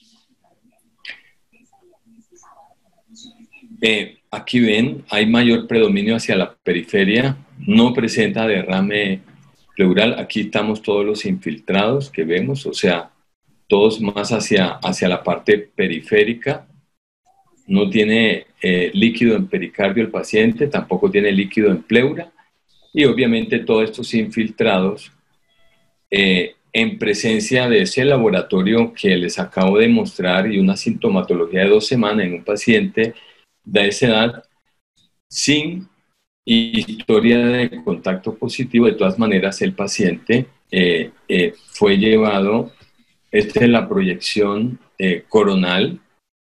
Aquí ven, hay mayor predominio hacia la periferia, no presenta derrame pleural. Aquí estamos todos los infiltrados que vemos, o sea, todos más hacia la parte periférica. No tiene líquido en pericardio el paciente, tampoco tiene líquido en pleura, y obviamente todos estos infiltrados en presencia de ese laboratorio que les acabo de mostrar y una sintomatología de 2 semanas en un paciente de esa edad sin historia de contacto positivo. De todas maneras, el paciente fue llevado, esta es la proyección coronal,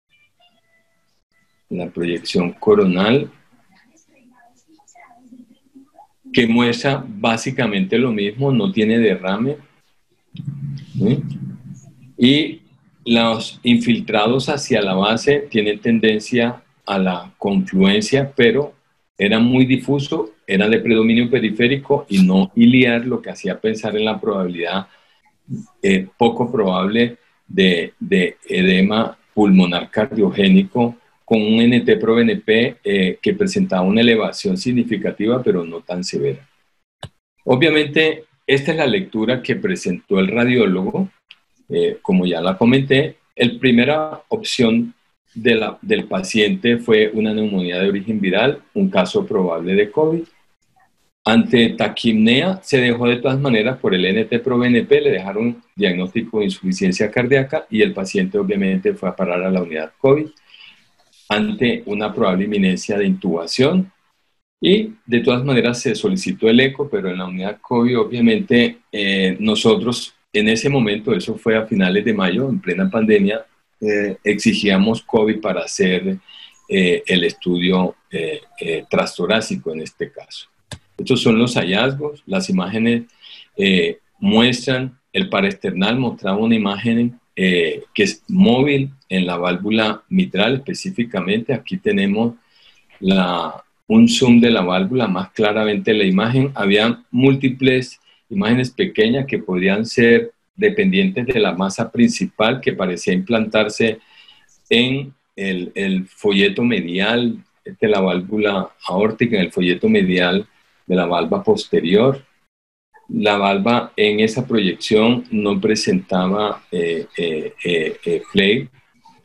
que muestra básicamente lo mismo, no tiene derrame, ¿sí? Y los infiltrados hacia la base tienen tendencia a la confluencia, pero era muy difuso, era de predominio periférico y no iliar, lo que hacía pensar en la probabilidad poco probable de edema pulmonar cardiogénico con un NT-proBNP que presentaba una elevación significativa, pero no tan severa. Obviamente, esta es la lectura que presentó el radiólogo. Como ya la comenté, la primera opción del paciente fue una neumonía de origen viral, un caso probable de COVID. Ante taquipnea se dejó de todas maneras por el NT-proBNP, le dejaron diagnóstico de insuficiencia cardíaca y el paciente obviamente fue a parar a la unidad COVID ante una probable inminencia de intubación. Y de todas maneras se solicitó el eco, pero en la unidad COVID obviamente nosotros en ese momento, eso fue a finales de mayo, en plena pandemia, exigíamos COVID para hacer el estudio transtorácico en este caso. Estos son los hallazgos, las imágenes muestran, el paraesternal mostraba una imagen que es móvil en la válvula mitral específicamente. Aquí tenemos un zoom de la válvula, más claramente la imagen. Había múltiples imágenes pequeñas que podrían ser dependientes de la masa principal que parecía implantarse en el folleto medial de la válvula aórtica, en el folleto medial de la valva posterior. La valva en esa proyección no presentaba flare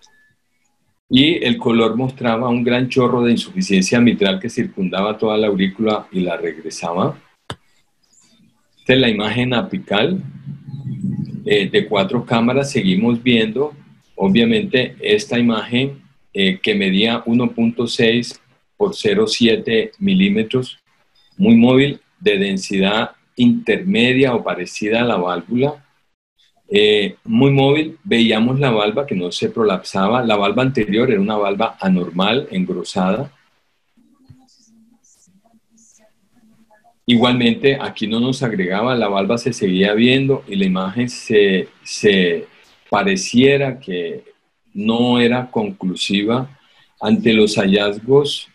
y el color mostraba un gran chorro de insuficiencia mitral que circundaba toda la aurícula y la regresaba. Esta es la imagen apical de 4 cámaras. Seguimos viendo, obviamente, esta imagen que medía 1.6 por 0.7 milímetros, muy móvil, de densidad intermedia o parecida a la válvula. Muy móvil, veíamos la valva que no se prolapsaba. La valva anterior era una valva anormal, engrosada. Igualmente, aquí no nos agregaba, la valva se seguía viendo y la imagen se pareciera que no era conclusiva. Ante los hallazgos,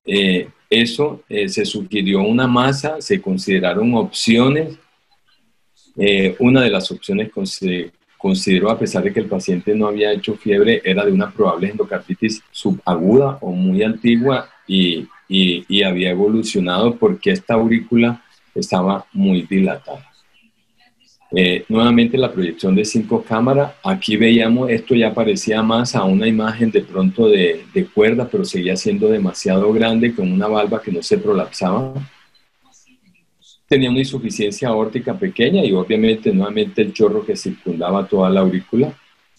se sugirió una masa, se consideraron opciones. Una de las opciones consideró, a pesar de que el paciente no había hecho fiebre, era de una probable endocarditis subaguda o muy antigua y había evolucionado porque esta aurícula estaba muy dilatada. Nuevamente la proyección de 5 cámaras, aquí veíamos, esto ya parecía más a una imagen de pronto de cuerda, pero seguía siendo demasiado grande con una valva que no se prolapsaba. Tenía una insuficiencia aórtica pequeña y obviamente nuevamente el chorro que circundaba toda la aurícula.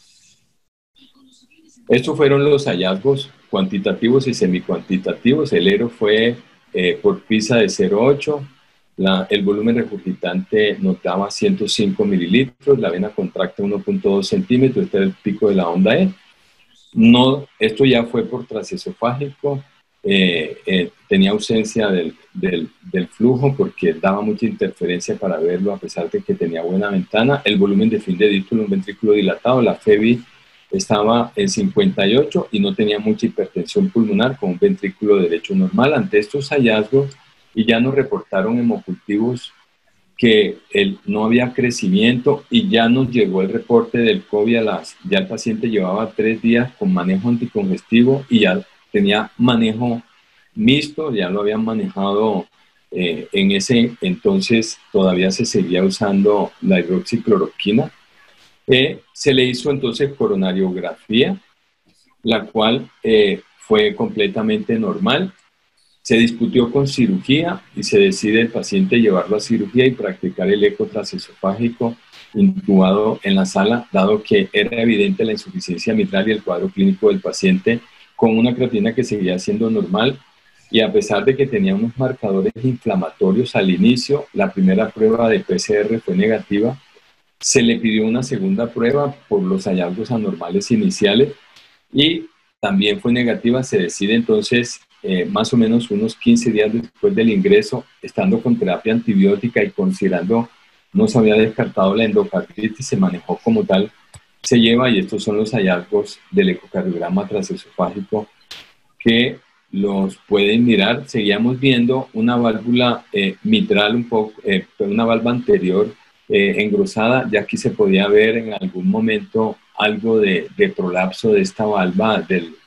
Estos fueron los hallazgos cuantitativos y semicuantitativos. El ERO fue por PISA de 0.8. El volumen regurgitante notaba 105 mililitros, la vena contracta 1.2 centímetros, este era el pico de la onda E. No, esto ya fue por transesofágico, tenía ausencia del flujo porque daba mucha interferencia para verlo a pesar de que tenía buena ventana. El volumen de fin de dístulo, un ventrículo dilatado, la FEBI estaba en 58 y no tenía mucha hipertensión pulmonar con un ventrículo derecho normal. Ante estos hallazgos, y ya nos reportaron hemocultivos que no había crecimiento y ya nos llegó el reporte del COVID ya el paciente llevaba 3 días con manejo anticongestivo y ya tenía manejo mixto, ya lo habían manejado en ese entonces, todavía se seguía usando la hidroxicloroquina. Se le hizo entonces coronariografía, la cual fue completamente normal. Se discutió con cirugía y se decide el paciente llevarlo a cirugía y practicar el eco transesofágico intubado en la sala, dado que era evidente la insuficiencia mitral y el cuadro clínico del paciente con una creatina que seguía siendo normal, y a pesar de que tenía unos marcadores inflamatorios al inicio, la primera prueba de PCR fue negativa. Se le pidió una segunda prueba por los hallazgos anormales iniciales y también fue negativa. Se decide entonces, más o menos unos 15 días después del ingreso, estando con terapia antibiótica y considerando no se había descartado la endocarditis, se manejó como tal, se lleva, y estos son los hallazgos del ecocardiograma transesofágico que los pueden mirar. Seguíamos viendo una válvula mitral un poco, una válvula anterior engrosada. Ya aquí se podía ver en algún momento algo de prolapso de esta válvula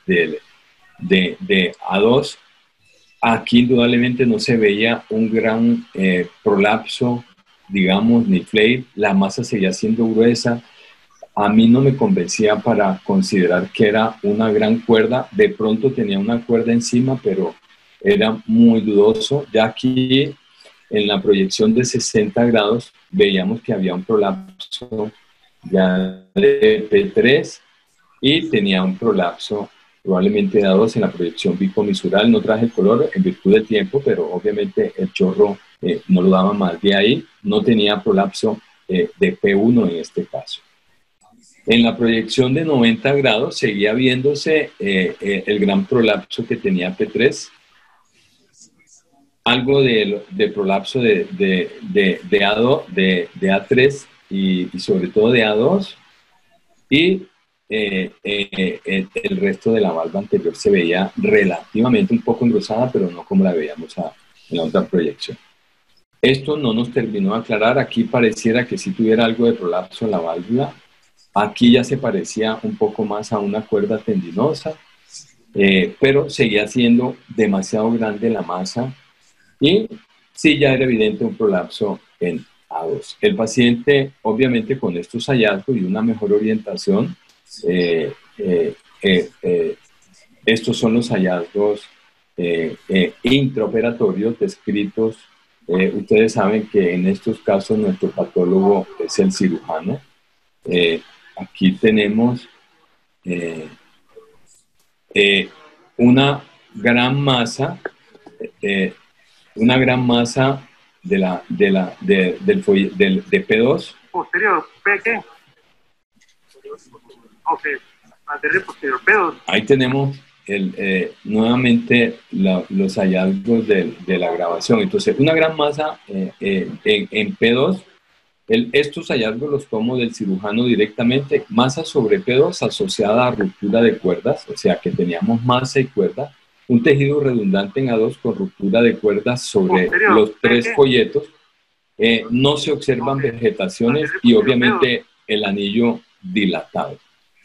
de A2. Aquí indudablemente no se veía un gran prolapso, digamos, ni flair. La masa seguía siendo gruesa. A mí no me convencía para considerar que era una gran cuerda. De pronto tenía una cuerda encima, pero era muy dudoso. Ya aquí, en la proyección de 60 grados, veíamos que había un prolapso ya de P3 y tenía un prolapso probablemente de A2 en la proyección bicomisural. No traje el color en virtud del tiempo, pero obviamente el chorro no lo daba más de ahí. No tenía prolapso de P1 en este caso. En la proyección de 90 grados seguía viéndose el gran prolapso que tenía P3, algo de prolapso de A3 y sobre todo de A2, y el resto de la válvula anterior se veía relativamente un poco engrosada, pero no como la veíamos en la otra proyección. Esto no nos terminó de aclarar. Aquí pareciera que sí tuviera algo de prolapso en la válvula. Aquí ya se parecía un poco más a una cuerda tendinosa, pero seguía siendo demasiado grande la masa y sí ya era evidente un prolapso en A2. El paciente, obviamente, con estos hallazgos y una mejor orientación, estos son los hallazgos intraoperatorios descritos. Ustedes saben que en estos casos nuestro patólogo es el cirujano. Aquí tenemos una gran masa de P2. Posterior, ¿P qué? Ok, anterior, posterior, P2. Ahí tenemos nuevamente los hallazgos de la grabación. Entonces, una gran masa en P2. Estos hallazgos los tomo del cirujano directamente. Masa sobre P2 asociada a ruptura de cuerdas, o sea que teníamos masa y cuerda. Un tejido redundante en A2 con ruptura de cuerdas sobre los tres folletos. No se observan vegetaciones y obviamente el anillo dilatado.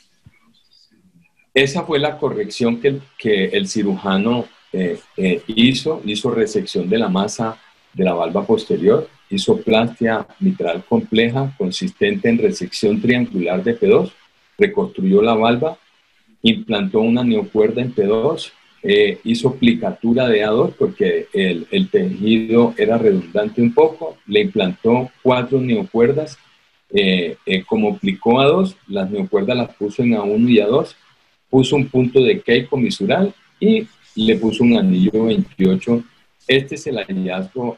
Esa fue la corrección que el cirujano hizo resección de la masa de la valva posterior, hizo plastia mitral compleja consistente en resección triangular de P2, reconstruyó la valva, implantó una neocuerda en P2, hizo plicatura de A2 porque el tejido era redundante un poco, le implantó 4 neocuerdas, como plicó A2, las neocuerdas las puso en A1 y A2, puso un punto de Keiko misural y le puso un anillo 28. Este es el hallazgo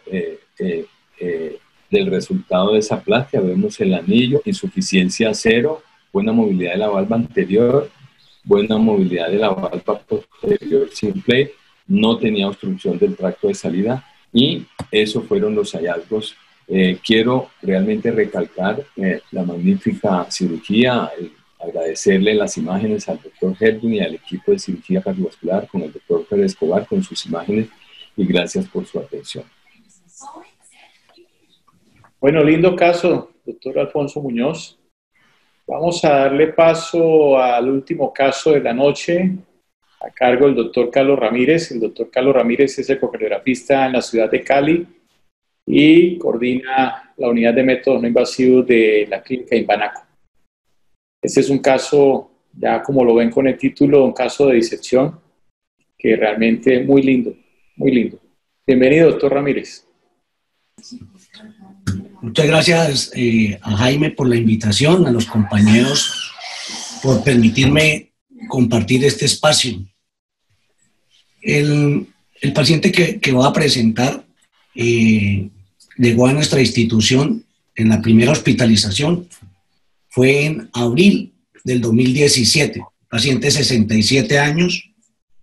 del resultado de esa plastia. Vemos el anillo, insuficiencia cero, buena movilidad de la valva anterior, buena movilidad de la valva posterior sin play, no tenía obstrucción del tracto de salida, y esos fueron los hallazgos. Quiero realmente recalcar la magnífica cirugía, agradecerle las imágenes al doctor Hedwig y al equipo de cirugía cardiovascular con el doctor Pérez Escobar con sus imágenes, y gracias por su atención. Bueno, lindo caso, doctor Alfonso Muñoz. Vamos a darle paso al último caso de la noche, a cargo del doctor Carlos Ramírez. El doctor Carlos Ramírez es ecocardiografista en la ciudad de Cali y coordina la unidad de métodos no invasivos de la clínica Imbanaco. Este es un caso, ya como lo ven con el título, un caso de disección que realmente muy lindo, Muy lindo. Bienvenido, doctor Ramírez. Muchas gracias a Jaime por la invitación, a los compañeros por permitirme compartir este espacio. El paciente que voy a presentar llegó a nuestra institución en la primera hospitalización. Fue en abril del 2017. Paciente de 67 años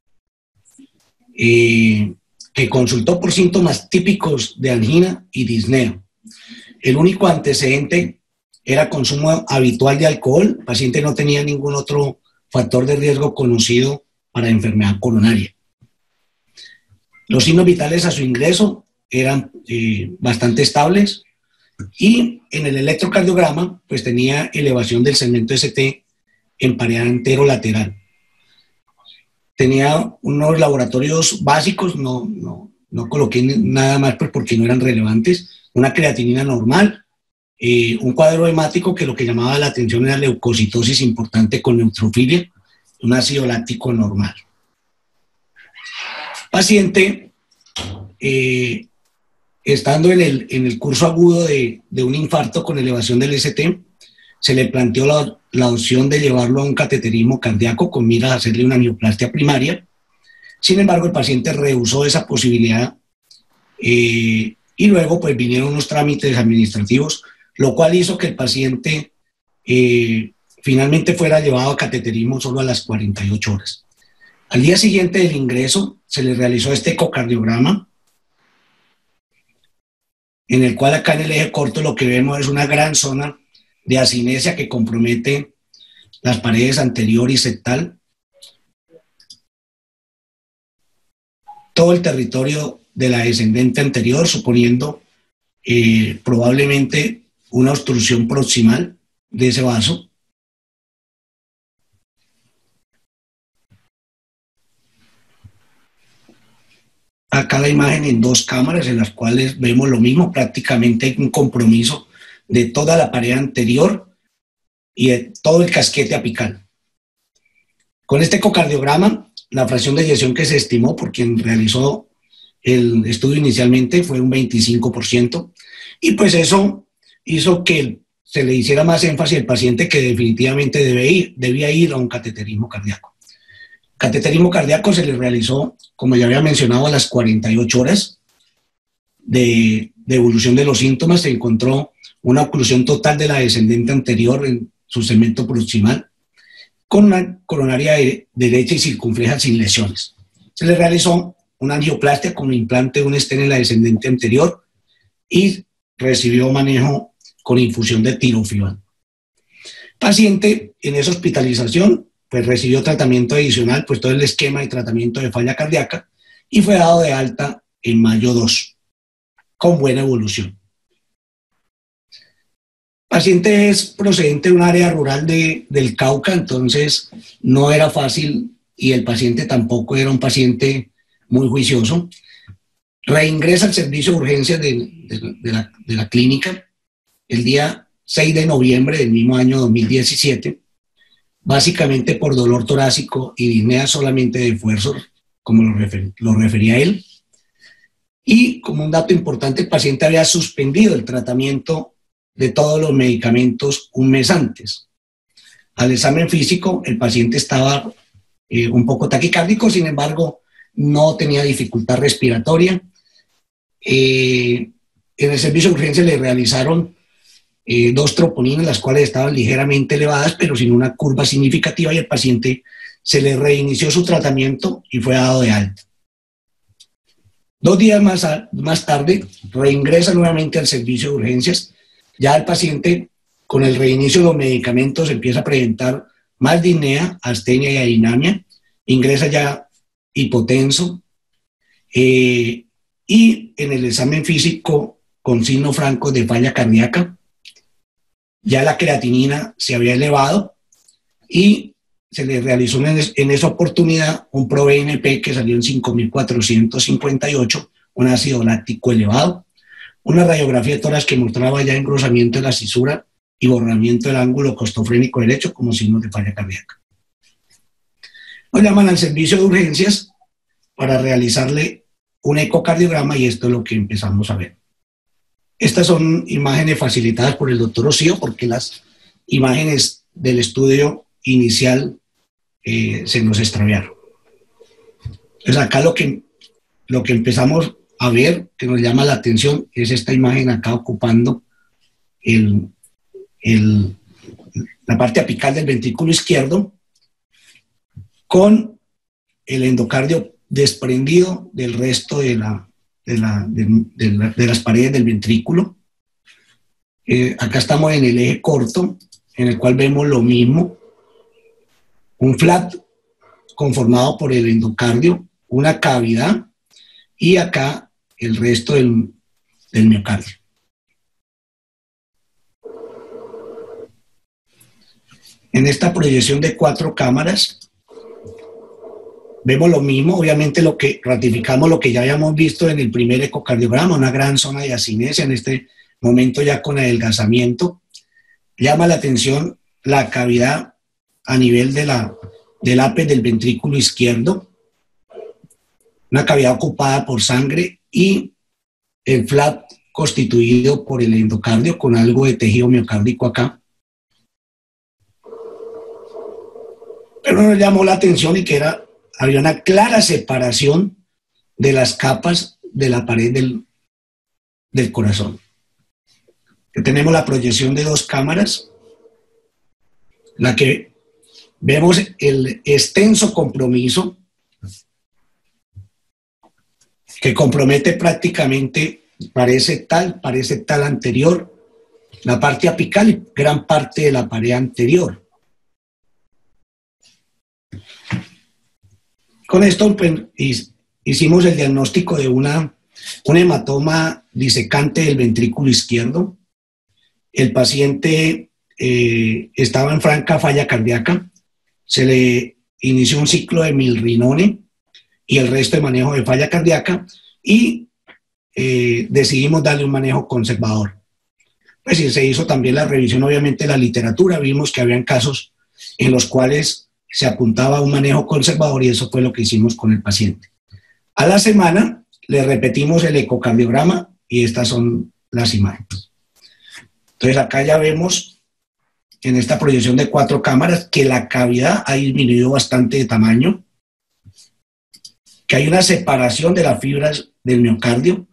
que consultó por síntomas típicos de angina y disnea. El único antecedente era consumo habitual de alcohol. El paciente no tenía ningún otro factor de riesgo conocido para enfermedad coronaria. Los signos vitales a su ingreso eran bastante estables y en el electrocardiograma pues tenía elevación del segmento ST en pared anterolateral. Tenía unos laboratorios básicos, no coloqué nada más pues porque no eran relevantes, una creatinina normal, un cuadro hemático que lo que llamaba la atención era leucocitosis importante con neutrofilia, un ácido láctico normal. Paciente, estando en el curso agudo de un infarto con elevación del ST, se le planteó la opción de llevarlo a un cateterismo cardíaco con miras a hacerle una angioplastia primaria. Sin embargo, el paciente rehusó esa posibilidad y luego pues vinieron unos trámites administrativos, lo cual hizo que el paciente finalmente fuera llevado a cateterismo solo a las 48 horas. Al día siguiente del ingreso se le realizó este ecocardiograma, en el cual acá en el eje corto lo que vemos es una gran zona de acinesia que compromete las paredes anterior y septal. Todo el territorio de la descendente anterior, suponiendo probablemente una obstrucción proximal de ese vaso. Acá la imagen en dos cámaras en las cuales vemos lo mismo, prácticamente un compromiso de toda la pared anterior y de todo el casquete apical. Con este ecocardiograma, la fracción de eyección que se estimó por quien realizó el estudio inicialmente fue un 25%, y pues eso hizo que se le hiciera más énfasis al paciente que definitivamente debía ir a un cateterismo cardíaco. Cateterismo cardíaco se le realizó, como ya había mencionado, a las 48 horas de evolución de los síntomas. Se encontró una oclusión total de la descendente anterior en su segmento proximal, con una coronaria derecha y circunfleja sin lesiones. Se le realizó una angioplastia con implante de un stent en la descendente anterior y recibió manejo con infusión de tirofiban. Paciente en esa hospitalización pues recibió tratamiento adicional, pues todo el esquema de tratamiento de falla cardíaca, y fue dado de alta en mayo 2, con buena evolución. Paciente es procedente de un área rural del Cauca, entonces no era fácil, y el paciente tampoco era un paciente muy juicioso. Reingresa al servicio de urgencias de la clínica el día 6 de noviembre del mismo año 2017, básicamente por dolor torácico y disnea solamente de esfuerzos, como lo refería él. Y como un dato importante, el paciente había suspendido el tratamiento de todos los medicamentos un mes antes. Al examen físico, el paciente estaba un poco taquicárdico, sin embargo, no tenía dificultad respiratoria. En el servicio de urgencia le realizaron 2 troponinas, las cuales estaban ligeramente elevadas, pero sin una curva significativa, y el paciente se le reinició su tratamiento y fue dado de alta. 2 días más tarde, reingresa nuevamente al servicio de urgencias. Ya el paciente, con el reinicio de los medicamentos, empieza a presentar más disnea, astenia y adinamia, ingresa ya hipotenso, y en el examen físico con signo franco de falla cardíaca, ya la creatinina se había elevado y se le realizó en esa oportunidad un ProBNP que salió en 5.458, un ácido láctico elevado, una radiografía de tórax que mostraba ya engrosamiento de la cisura y borramiento del ángulo costofrénico derecho como signos de falla cardíaca. Nos llaman al servicio de urgencias para realizarle un ecocardiograma y esto es lo que empezamos a ver. Estas son imágenes facilitadas por el doctor Rocío porque las imágenes del estudio inicial se nos extraviaron. Entonces acá lo que empezamos a ver, que nos llama la atención, es esta imagen acá ocupando la parte apical del ventrículo izquierdo con el endocardio desprendido del resto de las paredes del ventrículo. Acá estamos en el eje corto, en el cual vemos lo mismo, un flap conformado por el endocardio, una cavidad, y acá el resto del miocardio. En esta proyección de 4 cámaras vemos lo mismo, obviamente ratificamos lo que ya habíamos visto en el primer ecocardiograma, una gran zona de acinesia, en este momento ya con adelgazamiento. Llama la atención la cavidad a nivel del ápice del ventrículo izquierdo, una cavidad ocupada por sangre y el flap constituido por el endocardio con algo de tejido miocárdico acá. Pero nos llamó la atención y que había una clara separación de las capas de la pared del corazón. Tenemos la proyección de 2 cámaras, la que vemos el extenso compromiso que compromete prácticamente, parece tal anterior, la parte apical y gran parte de la pared anterior. Con esto pues, hicimos el diagnóstico de un hematoma disecante del ventrículo izquierdo. El paciente estaba en franca falla cardíaca, se le inició un ciclo de milrinone y el resto de manejo de falla cardíaca y decidimos darle un manejo conservador. Pues se hizo también la revisión obviamente de la literatura, vimos que habían casos en los cuales se apuntaba a un manejo conservador y eso fue lo que hicimos con el paciente. A la semana le repetimos el ecocardiograma y estas son las imágenes. Entonces acá ya vemos en esta proyección de 4 cámaras que la cavidad ha disminuido bastante de tamaño, que hay una separación de las fibras del miocardio,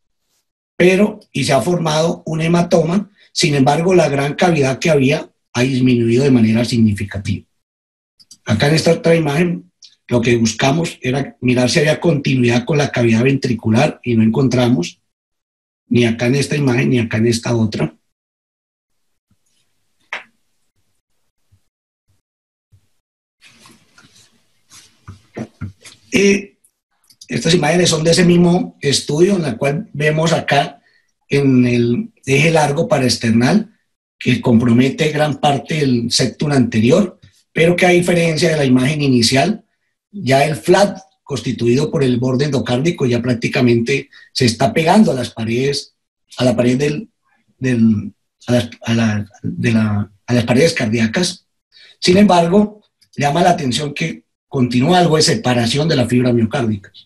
y se ha formado un hematoma, sin embargo la gran cavidad que había ha disminuido de manera significativa. Acá en esta otra imagen lo que buscamos era mirar si había continuidad con la cavidad ventricular y no encontramos, ni acá en esta imagen ni acá en esta otra. Estas imágenes son de ese mismo estudio, en la cual vemos acá en el eje largo paraesternal que compromete gran parte del septum anterior, pero que a diferencia de la imagen inicial, ya el flap constituido por el borde endocárdico ya prácticamente se está pegando a las paredes, a la pared a las paredes cardíacas. Sin embargo, llama la atención que continúa algo de separación de las fibras miocárdicas.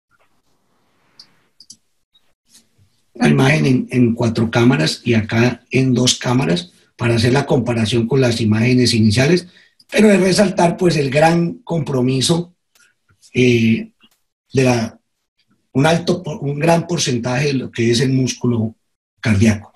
La imagen en 4 cámaras y acá en 2 cámaras para hacer la comparación con las imágenes iniciales, pero de resaltar pues el gran compromiso un gran porcentaje de lo que es el músculo cardíaco.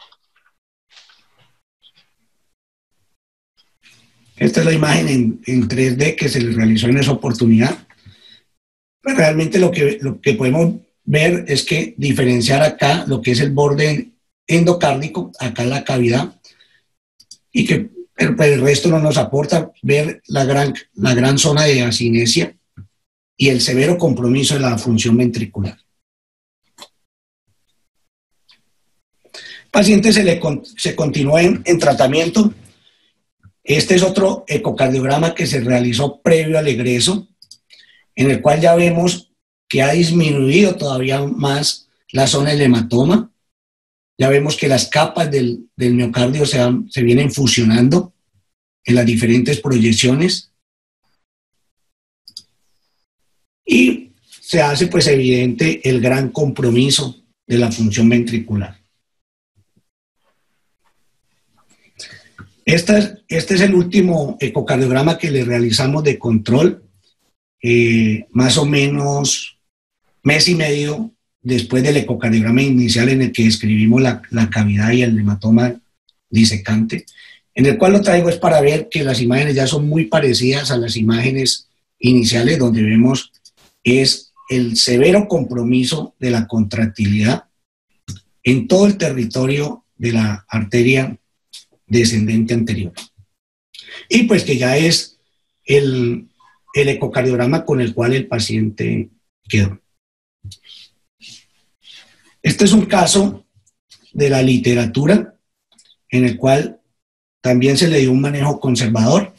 Esta es la imagen en 3D que se les realizó en esa oportunidad. Pero realmente lo que podemos ver es que diferenciar acá lo que es el borde endocárdico, acá la cavidad, y que el resto no nos aporta ver la gran zona de acinesia y el severo compromiso de la función ventricular. Paciente se continúa en tratamiento. Este es otro ecocardiograma que se realizó previo al egreso, en el cual ya vemos que ha disminuido todavía más la zona del hematoma. Ya vemos que las capas del miocardio se vienen fusionando en las diferentes proyecciones. Y se hace pues evidente el gran compromiso de la función ventricular. Este es el último ecocardiograma que le realizamos de control, más o menos mes y medio después del ecocardiograma inicial en el que describimos la cavidad y el hematoma disecante, en el cual lo traigo es para ver que las imágenes ya son muy parecidas a las imágenes iniciales, donde vemos es el severo compromiso de la contractilidad en todo el territorio de la arteria descendente anterior. Y pues que ya es el ecocardiograma con el cual el paciente quedó. Este es un caso de la literatura en el cual también se le dio un manejo conservador.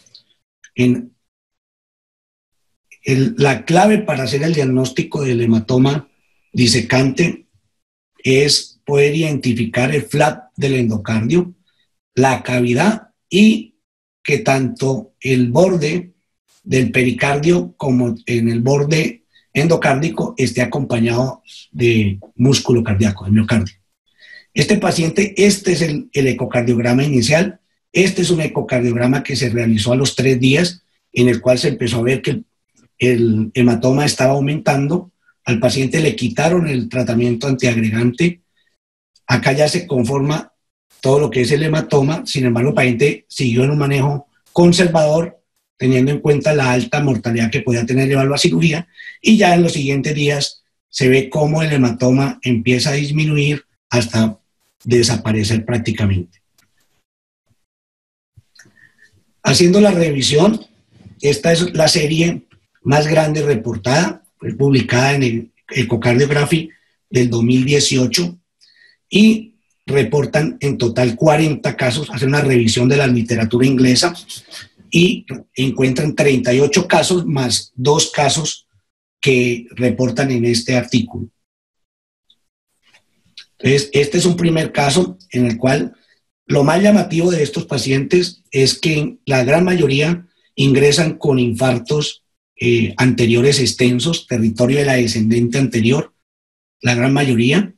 La clave para hacer el diagnóstico del hematoma disecante es poder identificar el flap del endocardio, la cavidad y que tanto el borde del pericardio como en el borde endocárdico esté acompañado de músculo cardíaco, de miocardio. Este paciente, este es el ecocardiograma inicial. Este es un ecocardiograma que se realizó a los 3 días, en el cual se empezó a ver que el hematoma estaba aumentando. Al paciente le quitaron el tratamiento antiagregante. Acá ya se conforma todo lo que es el hematoma. Sin embargo, el paciente siguió en un manejo conservador, teniendo en cuenta la alta mortalidad que podía tener llevarlo a cirugía. Y ya en los siguientes días se ve cómo el hematoma empieza a disminuir hasta desaparecer prácticamente. Haciendo la revisión, esta es la serie más grande reportada, fue publicada en el Echocardiography del 2018 y reportan en total 40 casos, hacen una revisión de la literatura inglesa y encuentran 38 casos más 2 casos que reportan en este artículo. Entonces, este es un primer caso en el cual lo más llamativo de estos pacientes es que la gran mayoría ingresan con infartos anteriores extensos, territorio de la descendente anterior, la gran mayoría.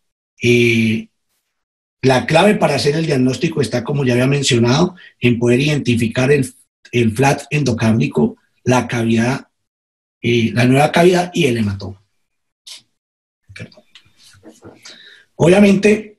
La clave para hacer el diagnóstico está, como ya había mencionado, en poder identificar el flap endocárdico, la cavidad, la nueva cavidad y el hematoma. Obviamente,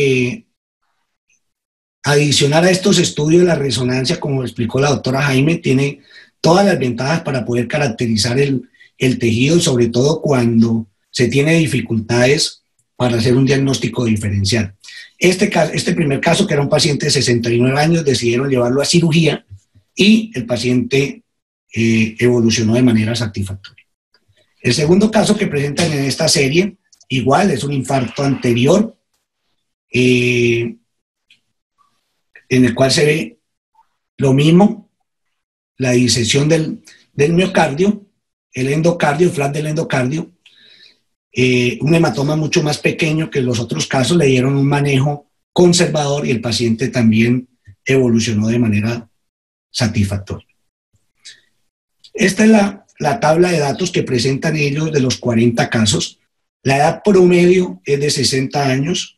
adicional a estos estudios, la resonancia, como explicó la doctora Jaime, tiene todas las ventajas para poder caracterizar el tejido, sobre todo cuando se tiene dificultades para hacer un diagnóstico diferencial. Este primer caso, que era un paciente de 69 años, decidieron llevarlo a cirugía y el paciente evolucionó de manera satisfactoria. El segundo caso que presentan en esta serie, igual, es un infarto anterior, en el cual se ve lo mismo, la disección del miocardio, el endocardio, el flap del endocardio, un hematoma mucho más pequeño que los otros casos, le dieron un manejo conservador y el paciente también evolucionó de manera satisfactoria. Esta es la tabla de datos que presentan ellos de los 40 casos. La edad promedio es de 60 años,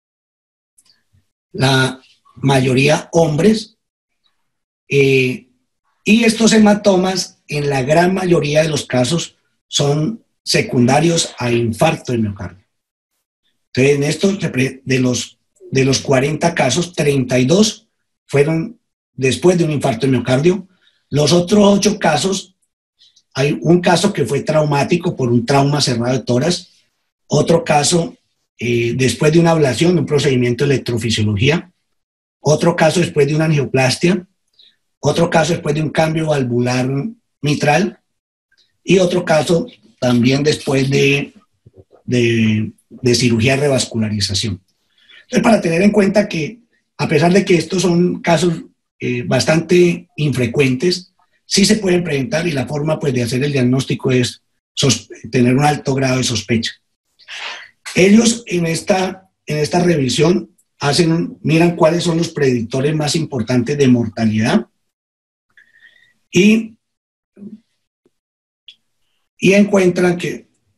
la mayoría hombres, y estos hematomas en la gran mayoría de los casos son secundarios a infarto de miocardio. Entonces, en estos, de los 40 casos, 32 fueron después de un infarto de miocardio. Los otros 8 casos, hay un caso que fue traumático por un trauma cerrado de tórax, otro caso después de una ablación, un procedimiento de electrofisiología, otro caso después de una angioplastia, otro caso después de un cambio valvular mitral y otro caso también después de cirugía de revascularización. Entonces, para tener en cuenta que a pesar de que estos son casos bastante infrecuentes, sí se pueden presentar y la forma pues, de hacer el diagnóstico es tener un alto grado de sospecha. Ellos en esta revisión miran cuáles son los predictores más importantes de mortalidad y encuentran que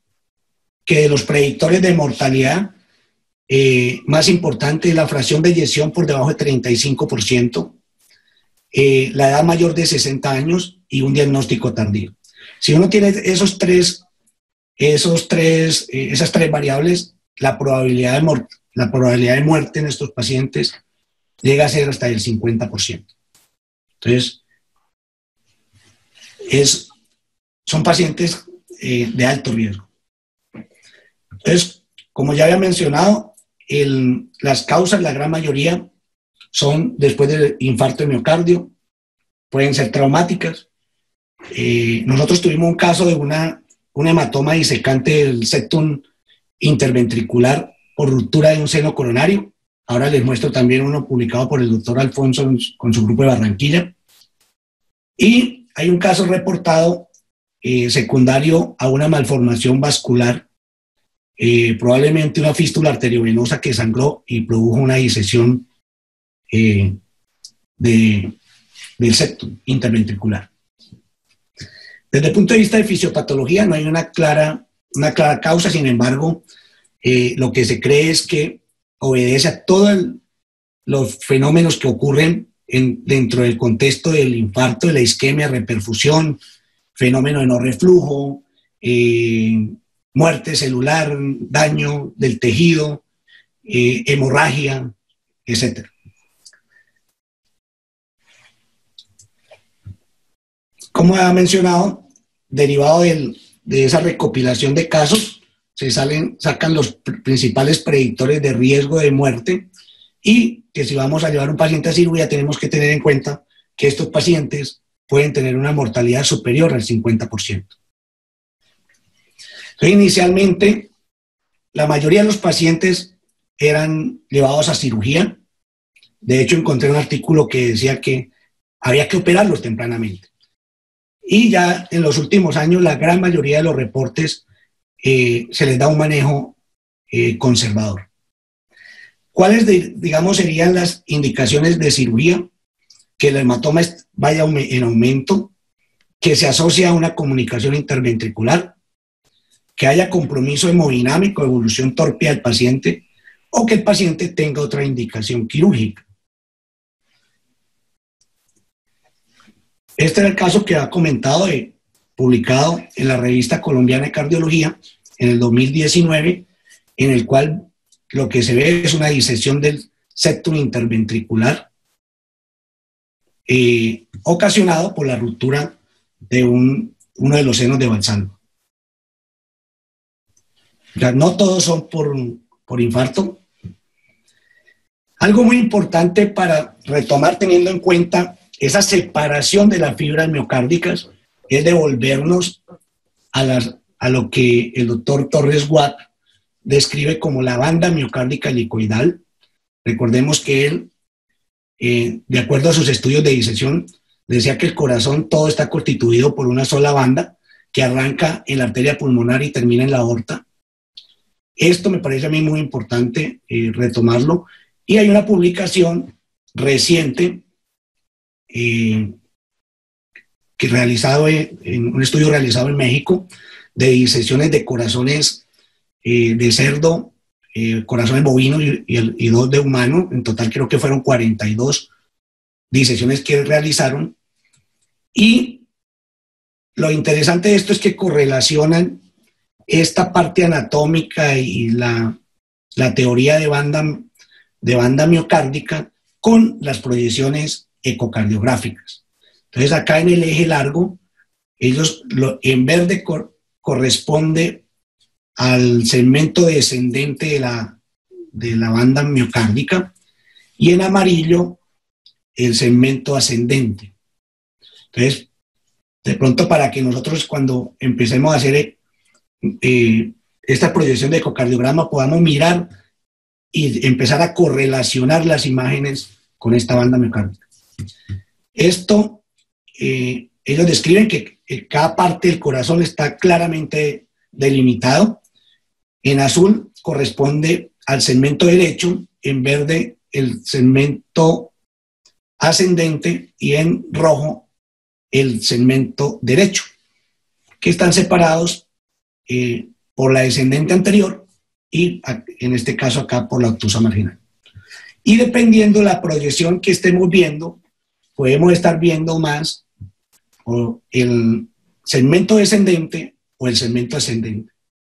que de los predictores de mortalidad, más importante es la fracción de eyección por debajo de 35%, la edad mayor de 60 años y un diagnóstico tardío. Si uno tiene esas tres variables, la probabilidad de muerte en estos pacientes llega a ser hasta el 50%. Entonces, son pacientes de alto riesgo. Entonces, como ya había mencionado, las causas, la gran mayoría, son después del infarto de miocardio, pueden ser traumáticas. Nosotros tuvimos un caso de un hematoma disecante del septum interventricular por ruptura de un seno coronario. Ahora les muestro también uno publicado por el doctor Alfonso con su grupo de Barranquilla. Y hay un caso reportado secundario a una malformación vascular, probablemente una fístula arteriovenosa que sangró y produjo una disección del septum interventricular. Desde el punto de vista de fisiopatología no hay una clara causa, sin embargo, lo que se cree es que obedece a todos los fenómenos que ocurren dentro del contexto del infarto, de la isquemia, reperfusión, fenómeno de no reflujo, muerte celular, daño del tejido, hemorragia, etc. Como ha mencionado, derivado de esa recopilación de casos, sacan los principales predictores de riesgo de muerte, y que si vamos a llevar un paciente a cirugía tenemos que tener en cuenta que estos pacientes pueden tener una mortalidad superior al 50%. Entonces, inicialmente, la mayoría de los pacientes eran llevados a cirugía. De hecho, encontré un artículo que decía que había que operarlos tempranamente. Y ya en los últimos años, la gran mayoría de los reportes se les da un manejo conservador. ¿Cuáles, digamos, serían las indicaciones de cirugía? Que el hematoma vaya en aumento, que se asocia a una comunicación interventricular, que haya compromiso hemodinámico, evolución torpe del paciente, o que el paciente tenga otra indicación quirúrgica. Este era el caso que ha comentado, publicado en la Revista Colombiana de Cardiología en el 2019, en el cual lo que se ve es una disección del septum interventricular ocasionado por la ruptura de uno de los senos de Valsalva. O sea, no todos son por infarto. Algo muy importante para retomar, teniendo en cuenta esa separación de las fibras miocárdicas, es devolvernos a lo que el doctor Torres Watt describe como la banda miocárdica helicoidal. Recordemos que él, de acuerdo a sus estudios de disección, decía que el corazón todo está constituido por una sola banda que arranca en la arteria pulmonar y termina en la aorta. Esto me parece a mí muy importante retomarlo. Y hay una publicación reciente en un estudio realizado en México de disecciones de corazones de cerdo, corazones bovinos y 2 de humano. En total creo que fueron 42 disecciones que realizaron. Y lo interesante de esto es que correlacionan esta parte anatómica y la teoría de banda miocárdica con las proyecciones ecocardiográficas. Entonces acá en el eje largo, en verde corresponde al segmento descendente de la banda miocárdica, y en amarillo el segmento ascendente. Entonces, de pronto, para que nosotros cuando empecemos a hacer esta proyección de ecocardiograma podamos mirar y empezar a correlacionar las imágenes con esta banda miocárdica. Esto, ellos describen que cada parte del corazón está claramente delimitado. En azul corresponde al segmento derecho, en verde el segmento ascendente y en rojo el segmento derecho, que están separados por la descendente anterior y en este caso acá por la obtusa marginal. Y dependiendo de la proyección que estemos viendo, podemos estar viendo más o el segmento descendente o el segmento ascendente.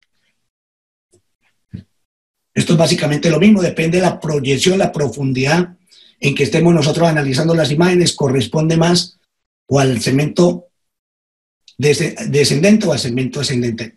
Esto es básicamente lo mismo, depende de la proyección, la profundidad en que estemos nosotros analizando las imágenes, corresponde más o al segmento descendente o al segmento ascendente.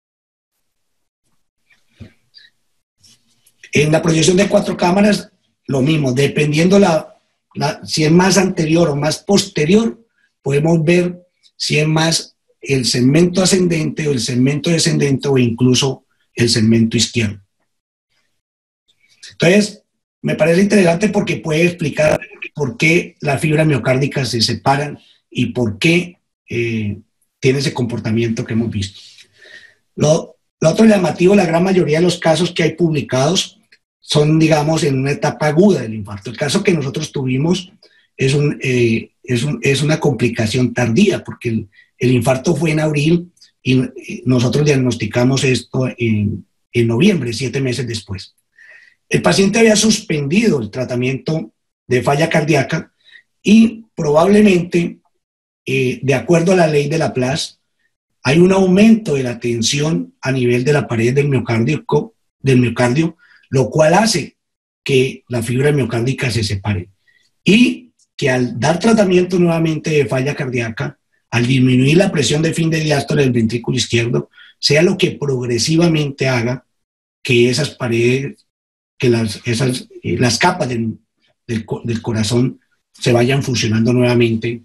En la proyección de 4 cámaras, lo mismo, dependiendo si es más anterior o más posterior, podemos ver si es más el segmento ascendente o el segmento descendente o incluso el segmento izquierdo. Entonces, me parece interesante porque puede explicar por qué las fibras miocárdicas se separan y por qué tiene ese comportamiento que hemos visto. Lo otro llamativo, la gran mayoría de los casos que hay publicados son, digamos, en una etapa aguda del infarto. El caso que nosotros tuvimos es una complicación tardía, porque el infarto fue en abril y nosotros diagnosticamos esto en noviembre, 7 meses después. El paciente había suspendido el tratamiento de falla cardíaca y probablemente, de acuerdo a la ley de Laplace, hay un aumento de la tensión a nivel de la pared del miocardio, lo cual hace que la fibra miocárdica se separe. Y que al dar tratamiento nuevamente de falla cardíaca, al disminuir la presión de fin de diástole del ventrículo izquierdo, sea lo que progresivamente haga que esas paredes, que las capas del corazón se vayan fusionando nuevamente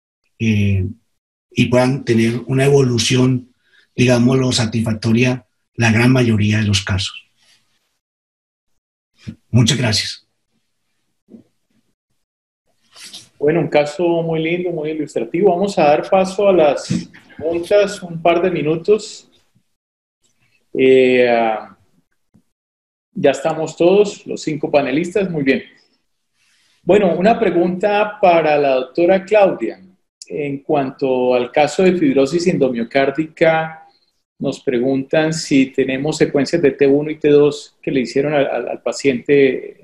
y puedan tener una evolución, digámoslo, satisfactoria la gran mayoría de los casos. Muchas gracias. Bueno, un caso muy lindo, muy ilustrativo. Vamos a dar paso a las preguntas, un par de minutos. Ya estamos todos, los 5 panelistas, muy bien. Bueno, una pregunta para la doctora Claudia. En cuanto al caso de fibrosis endomiocárdica, nos preguntan si tenemos secuencias de T1 y T2 que le hicieron al paciente.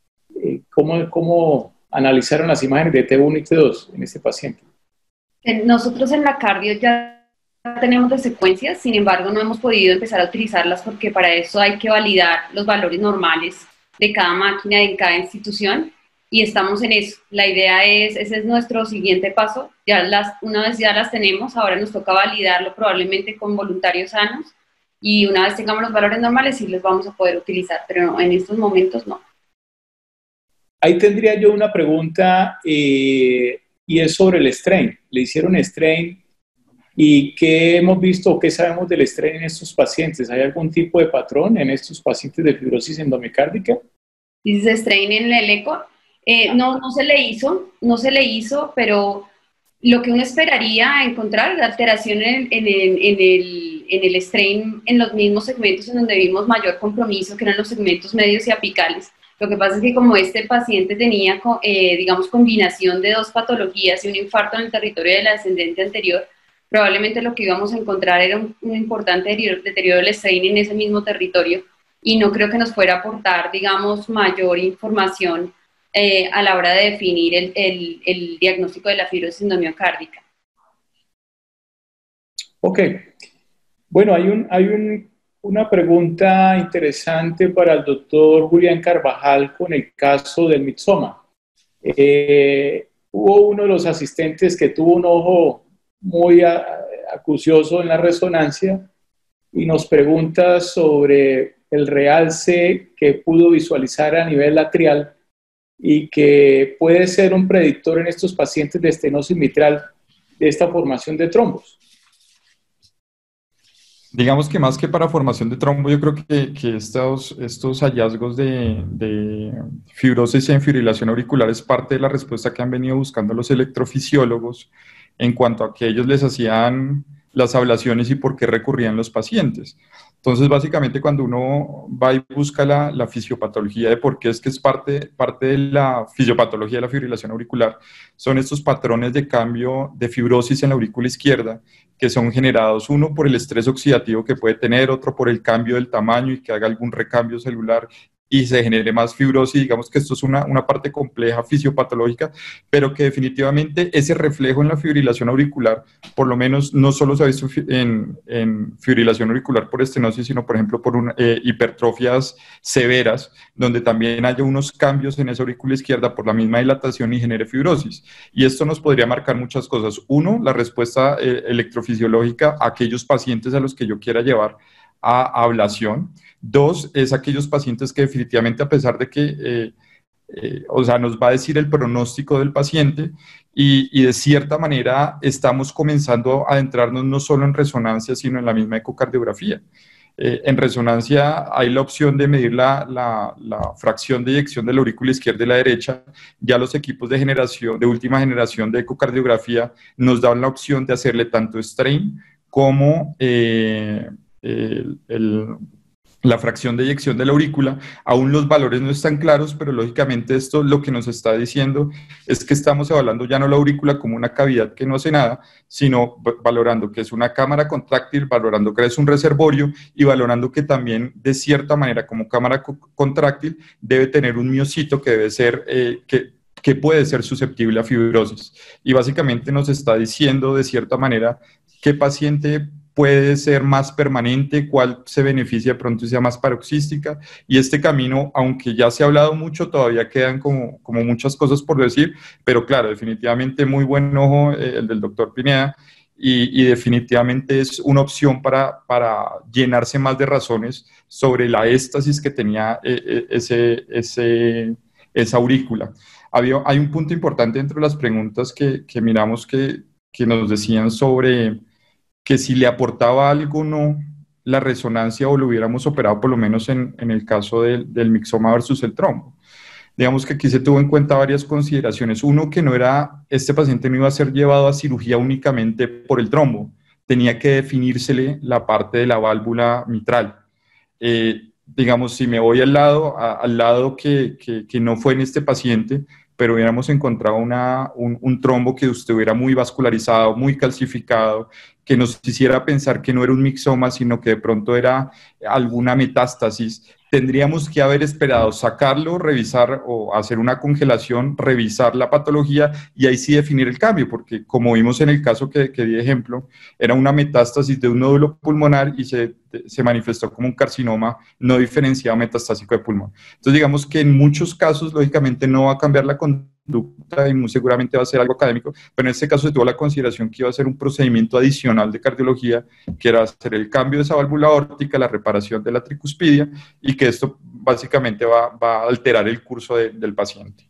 ¿Cómo analizaron las imágenes de T1 y T2 en este paciente? Nosotros en la cardio ya tenemos las secuencias, sin embargo no hemos podido empezar a utilizarlas porque para eso hay que validar los valores normales de cada máquina en cada institución y estamos en eso. La idea es, ese es nuestro siguiente paso, una vez ya las tenemos, ahora nos toca validarlo probablemente con voluntarios sanos y una vez tengamos los valores normales sí los vamos a poder utilizar, pero no, en estos momentos no. Ahí tendría yo una pregunta y es sobre el strain. Le hicieron strain. ¿Y qué hemos visto o qué sabemos del strain en estos pacientes? ¿Hay algún tipo de patrón en estos pacientes de fibrosis endomiocárdica? ¿Dice strain en el eco? No se le hizo, pero lo que uno esperaría encontrar es alteración en el strain en los mismos segmentos en donde vimos mayor compromiso, que eran los segmentos medios y apicales. Lo que pasa es que como este paciente tenía, digamos, combinación de 2 patologías y un infarto en el territorio del ascendente anterior, probablemente lo que íbamos a encontrar era un importante deterioro del strain en ese mismo territorio y no creo que nos fuera a aportar, digamos, mayor información a la hora de definir el diagnóstico de la fibrosis endomiocárdica. Ok. Bueno, hay una pregunta interesante para el doctor Julián Carvajal con el caso del mixoma. Hubo uno de los asistentes que tuvo un ojo muy acucioso en la resonancia y nos pregunta sobre el realce que pudo visualizar a nivel atrial y que puede ser un predictor en estos pacientes de estenosis mitral de esta formación de trombos. Digamos que más que para formación de trombo, yo creo que estos hallazgos de fibrosis en fibrilación auricular es parte de la respuesta que han venido buscando los electrofisiólogos en cuanto a que ellos les hacían las ablaciones y por qué recurrían los pacientes. Entonces, básicamente, cuando uno va y busca la fisiopatología de por qué es que es parte de la fisiopatología de la fibrilación auricular, son estos patrones de cambio de fibrosis en la aurícula izquierda, que son generados, uno por el estrés oxidativo que puede tener, otro por el cambio del tamaño y que haga algún recambio celular y se genere más fibrosis. Digamos que esto es una parte compleja fisiopatológica, pero que definitivamente ese reflejo en la fibrilación auricular, por lo menos no solo se ha visto en fibrilación auricular por estenosis, sino por ejemplo por hipertrofias severas, donde también haya unos cambios en esa aurícula izquierda por la misma dilatación y genere fibrosis. Y esto nos podría marcar muchas cosas. Uno, la respuesta electrofisiológica a aquellos pacientes a los que yo quiera llevar a ablación. Dos, es aquellos pacientes que definitivamente, a pesar de que, o sea, nos va a decir el pronóstico del paciente y de cierta manera estamos comenzando a adentrarnos no solo en resonancia, sino en la misma ecocardiografía. En resonancia hay la opción de medir la fracción de eyección de la aurícula izquierda y la derecha. Ya los equipos de última generación de ecocardiografía nos dan la opción de hacerle tanto strain como la fracción de eyección de la aurícula. Aún los valores no están claros, pero lógicamente esto lo que nos está diciendo es que estamos evaluando ya no la aurícula como una cavidad que no hace nada, sino valorando que es una cámara contráctil, valorando que es un reservorio y valorando que también de cierta manera como cámara contráctil debe tener un miocito que debe ser, que puede ser susceptible a fibrosis. Y básicamente nos está diciendo de cierta manera qué paciente puede ser más permanente, cuál se beneficia de pronto y sea más paroxística, y este camino, aunque ya se ha hablado mucho, todavía quedan como muchas cosas por decir, pero claro, definitivamente muy buen ojo el del doctor Pineda, y definitivamente es una opción para llenarse más de razones sobre la éstasis que tenía esa aurícula. Hay un punto importante entre las preguntas que miramos que nos decían sobre que si le aportaba algo o no la resonancia o lo hubiéramos operado por lo menos en el caso del mixoma versus el trombo. Digamos que aquí se tuvo en cuenta varias consideraciones. Uno, que este paciente no iba a ser llevado a cirugía únicamente por el trombo, tenía que definírsele la parte de la válvula mitral. Digamos, si me voy al lado que no fue en este paciente, pero hubiéramos encontrado un trombo que estuviera muy vascularizado, muy calcificado, que nos hiciera pensar que no era un mixoma, sino que de pronto era alguna metástasis, tendríamos que haber esperado sacarlo, revisar o hacer una congelación, revisar la patología y ahí sí definir el cambio, porque como vimos en el caso que di ejemplo, era una metástasis de un nódulo pulmonar y se manifestó como un carcinoma no diferenciado metastásico de pulmón. Entonces digamos que en muchos casos lógicamente no va a cambiar la conducta y muy seguramente va a ser algo académico, pero en este caso se tuvo la consideración que iba a ser un procedimiento adicional de cardiología, que era hacer el cambio de esa válvula aórtica, la reparación de la tricuspidia, y que esto básicamente va a alterar el curso del paciente.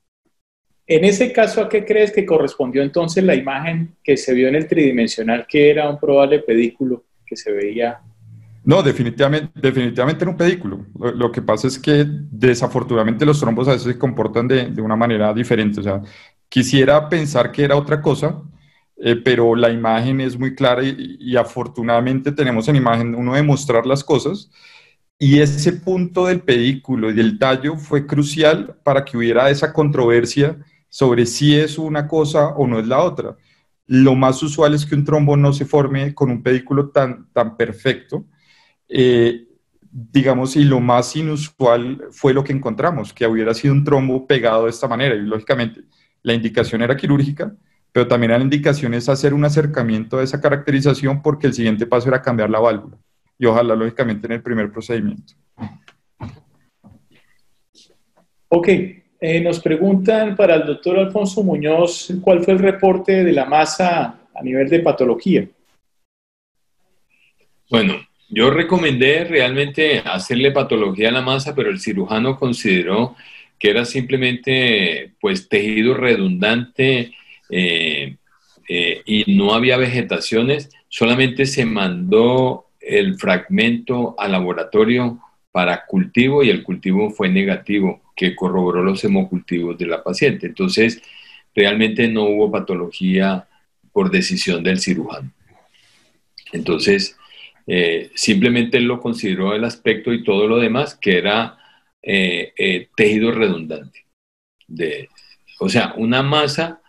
En ese caso, ¿a qué crees que correspondió entonces la imagen que se vio en el tridimensional, que era un probable pedículo que se veía? No, definitivamente era un pedículo. Lo que pasa es que desafortunadamente los trombos a veces se comportan de una manera diferente. O sea, quisiera pensar que era otra cosa, pero la imagen es muy clara y afortunadamente tenemos en imagen uno de mostrar las cosas, y ese punto del pedículo y del tallo fue crucial para que hubiera esa controversia sobre si es una cosa o no es la otra. Lo más usual es que un trombo no se forme con un pedículo tan perfecto, digamos, y lo más inusual fue lo que encontramos, que hubiera sido un trombo pegado de esta manera, y lógicamente la indicación era quirúrgica, pero también la indicación es hacer un acercamiento a esa caracterización porque el siguiente paso era cambiar la válvula, y ojalá lógicamente en el primer procedimiento. Ok, nos preguntan para el doctor Alfonso Muñoz, ¿cuál fue el reporte de la masa a nivel de patología? Bueno, yo recomendé realmente hacerle patología a la masa, pero el cirujano consideró que era simplemente pues tejido redundante y no había vegetaciones, solamente se mandó el fragmento al laboratorio para cultivo y el cultivo fue negativo, que corroboró los hemocultivos de la paciente. Entonces, realmente no hubo patología por decisión del cirujano. Entonces, simplemente él lo consideró el aspecto y todo lo demás que era tejido redundante. O sea, una masa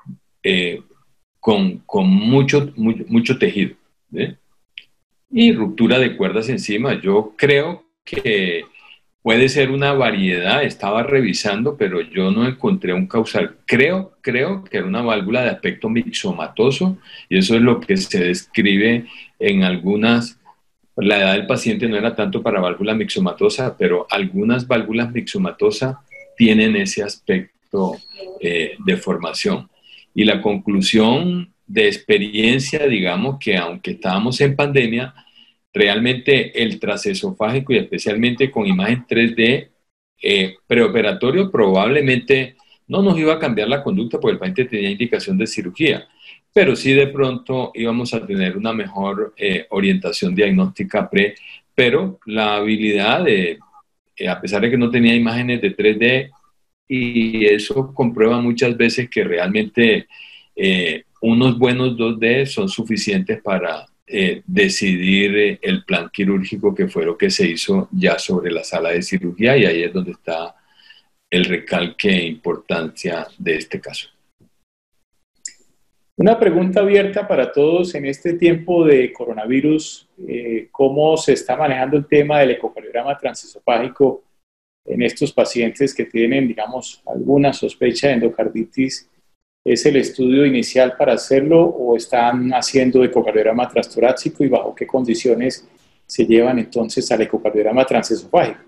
con mucho tejido, ¿eh? Y ruptura de cuerdas encima. Yo creo que puede ser una variedad, estaba revisando, pero yo no encontré un causal. Creo que era una válvula de aspecto mixomatoso, y eso es lo que se describe en algunas. La edad del paciente no era tanto para válvula mixomatosa, pero algunas válvulas mixomatosas tienen ese aspecto de formación. Y la conclusión de experiencia, digamos que aunque estábamos en pandemia, realmente el trasesofágico y especialmente con imagen 3D preoperatorio probablemente no nos iba a cambiar la conducta porque el paciente tenía indicación de cirugía, pero sí de pronto íbamos a tener una mejor orientación diagnóstica pero la habilidad de, a pesar de que no tenía imágenes de 3D, y eso comprueba muchas veces que realmente unos buenos 2D son suficientes para decidir el plan quirúrgico, que fue lo que se hizo ya sobre la sala de cirugía, y ahí es donde está el recalque e importancia de este caso. Una pregunta abierta para todos en este tiempo de coronavirus, ¿cómo se está manejando el tema del ecocardiograma transesofágico en estos pacientes que tienen, digamos, alguna sospecha de endocarditis? ¿Es el estudio inicial para hacerlo o están haciendo ecocardiograma transtorácico y bajo qué condiciones se llevan entonces al ecocardiograma transesofágico?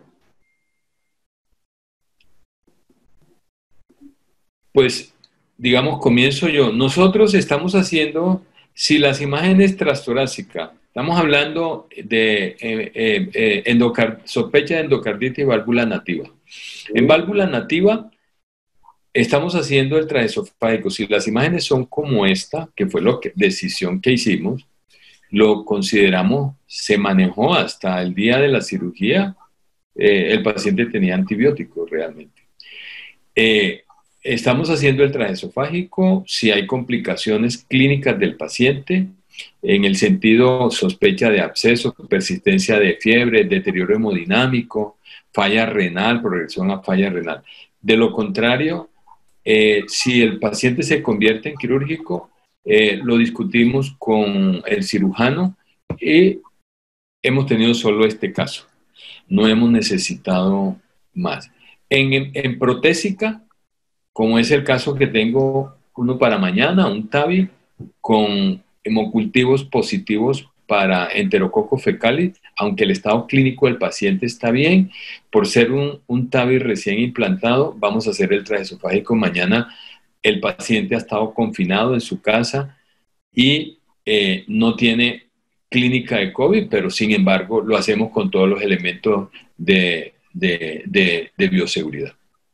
Pues, digamos, comienzo yo. Nosotros estamos haciendo, si las imágenes transtorácicas, estamos hablando de sospecha de endocarditis y válvula nativa. En válvula nativa, estamos haciendo el transesofágico. Si las imágenes son como esta, que fue la decisión que hicimos, lo consideramos, se manejó hasta el día de la cirugía, el paciente tenía antibióticos realmente. Estamos haciendo el transesofágico si hay complicaciones clínicas del paciente, en el sentido sospecha de absceso, persistencia de fiebre, deterioro hemodinámico, falla renal, progresión a falla renal. De lo contrario, si el paciente se convierte en quirúrgico, lo discutimos con el cirujano y hemos tenido solo este caso. No hemos necesitado más. En protésica, como es el caso que tengo uno para mañana, un TAVI con hemocultivos positivos para enterococo fecalis, aunque el estado clínico del paciente está bien, por ser un TAVI recién implantado, vamos a hacer el transesofágico mañana. El paciente ha estado confinado en su casa y no tiene clínica de COVID, pero sin embargo lo hacemos con todos los elementos de bioseguridad.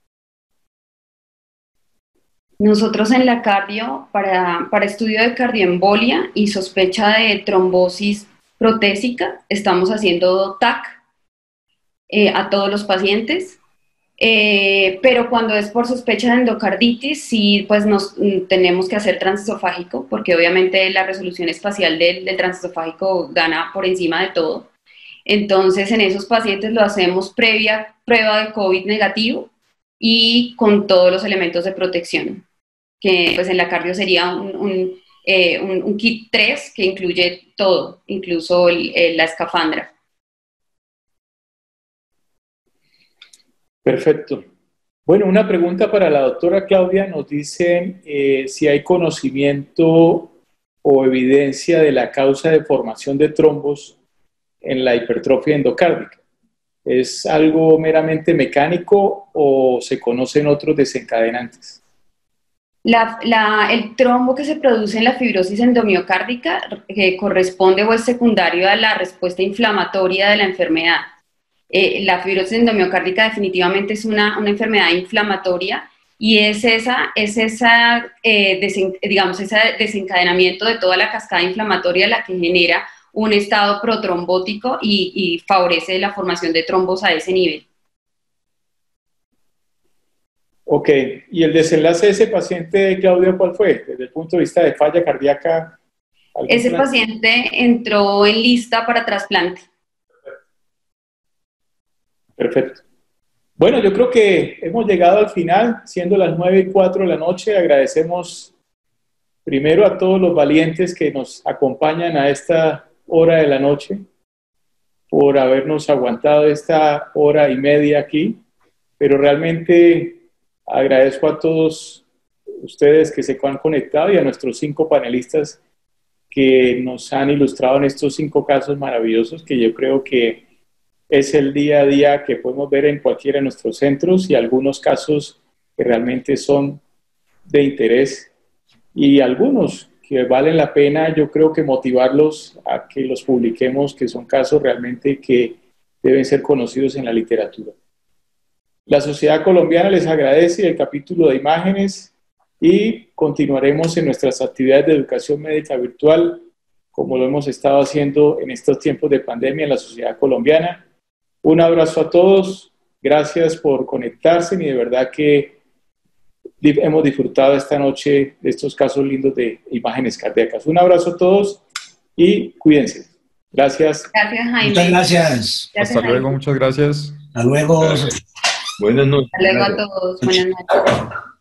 Nosotros en la cardio, para estudio de cardioembolia y sospecha de trombosis protésica, estamos haciendo TAC a todos los pacientes, pero cuando es por sospecha de endocarditis, sí, pues tenemos que hacer transesofágico, porque obviamente la resolución espacial del transesofágico gana por encima de todo. Entonces, en esos pacientes lo hacemos previa prueba de COVID negativo y con todos los elementos de protección, que pues en la cardio sería un kit 3 que incluye todo, incluso la escafandra. Perfecto. Bueno, una pregunta para la doctora Claudia. Nos dicen si hay conocimiento o evidencia de la causa de formación de trombos en la hipertrofia endocárdica. ¿Es algo meramente mecánico o se conocen otros desencadenantes? El trombo que se produce en la fibrosis endomiocárdica corresponde o es secundario a la respuesta inflamatoria de la enfermedad. La fibrosis endomiocárdica definitivamente es una enfermedad inflamatoria y ese desencadenamiento de toda la cascada inflamatoria la que genera un estado protrombótico y favorece la formación de trombos a ese nivel. Ok, ¿y el desenlace de ese paciente, Claudia, cuál fue? Desde el punto de vista de falla cardíaca, Ese paciente entró en lista para trasplante. Perfecto. Bueno, yo creo que hemos llegado al final, siendo las 9:04 de la noche. Agradecemos primero a todos los valientes que nos acompañan a esta hora de la noche, por habernos aguantado esta hora y media aquí, pero realmente agradezco a todos ustedes que se han conectado y a nuestros 5 panelistas que nos han ilustrado en estos 5 casos maravillosos que yo creo que es el día a día que podemos ver en cualquiera de nuestros centros, y algunos casos que realmente son de interés y algunos que valen la pena, yo creo que motivarlos a que los publiquemos, que son casos realmente que deben ser conocidos en la literatura. La Sociedad Colombiana les agradece el capítulo de imágenes y continuaremos en nuestras actividades de educación médica virtual, como lo hemos estado haciendo en estos tiempos de pandemia en la Sociedad Colombiana. Un abrazo a todos, gracias por conectarse y de verdad que hemos disfrutado esta noche de estos casos lindos de imágenes cardíacas. Un abrazo a todos y cuídense. Gracias. Gracias, Jaime. Muchas gracias. Hasta luego, muchas gracias. Hasta luego. Buenas noches. Hasta luego a todos. Buenas noches.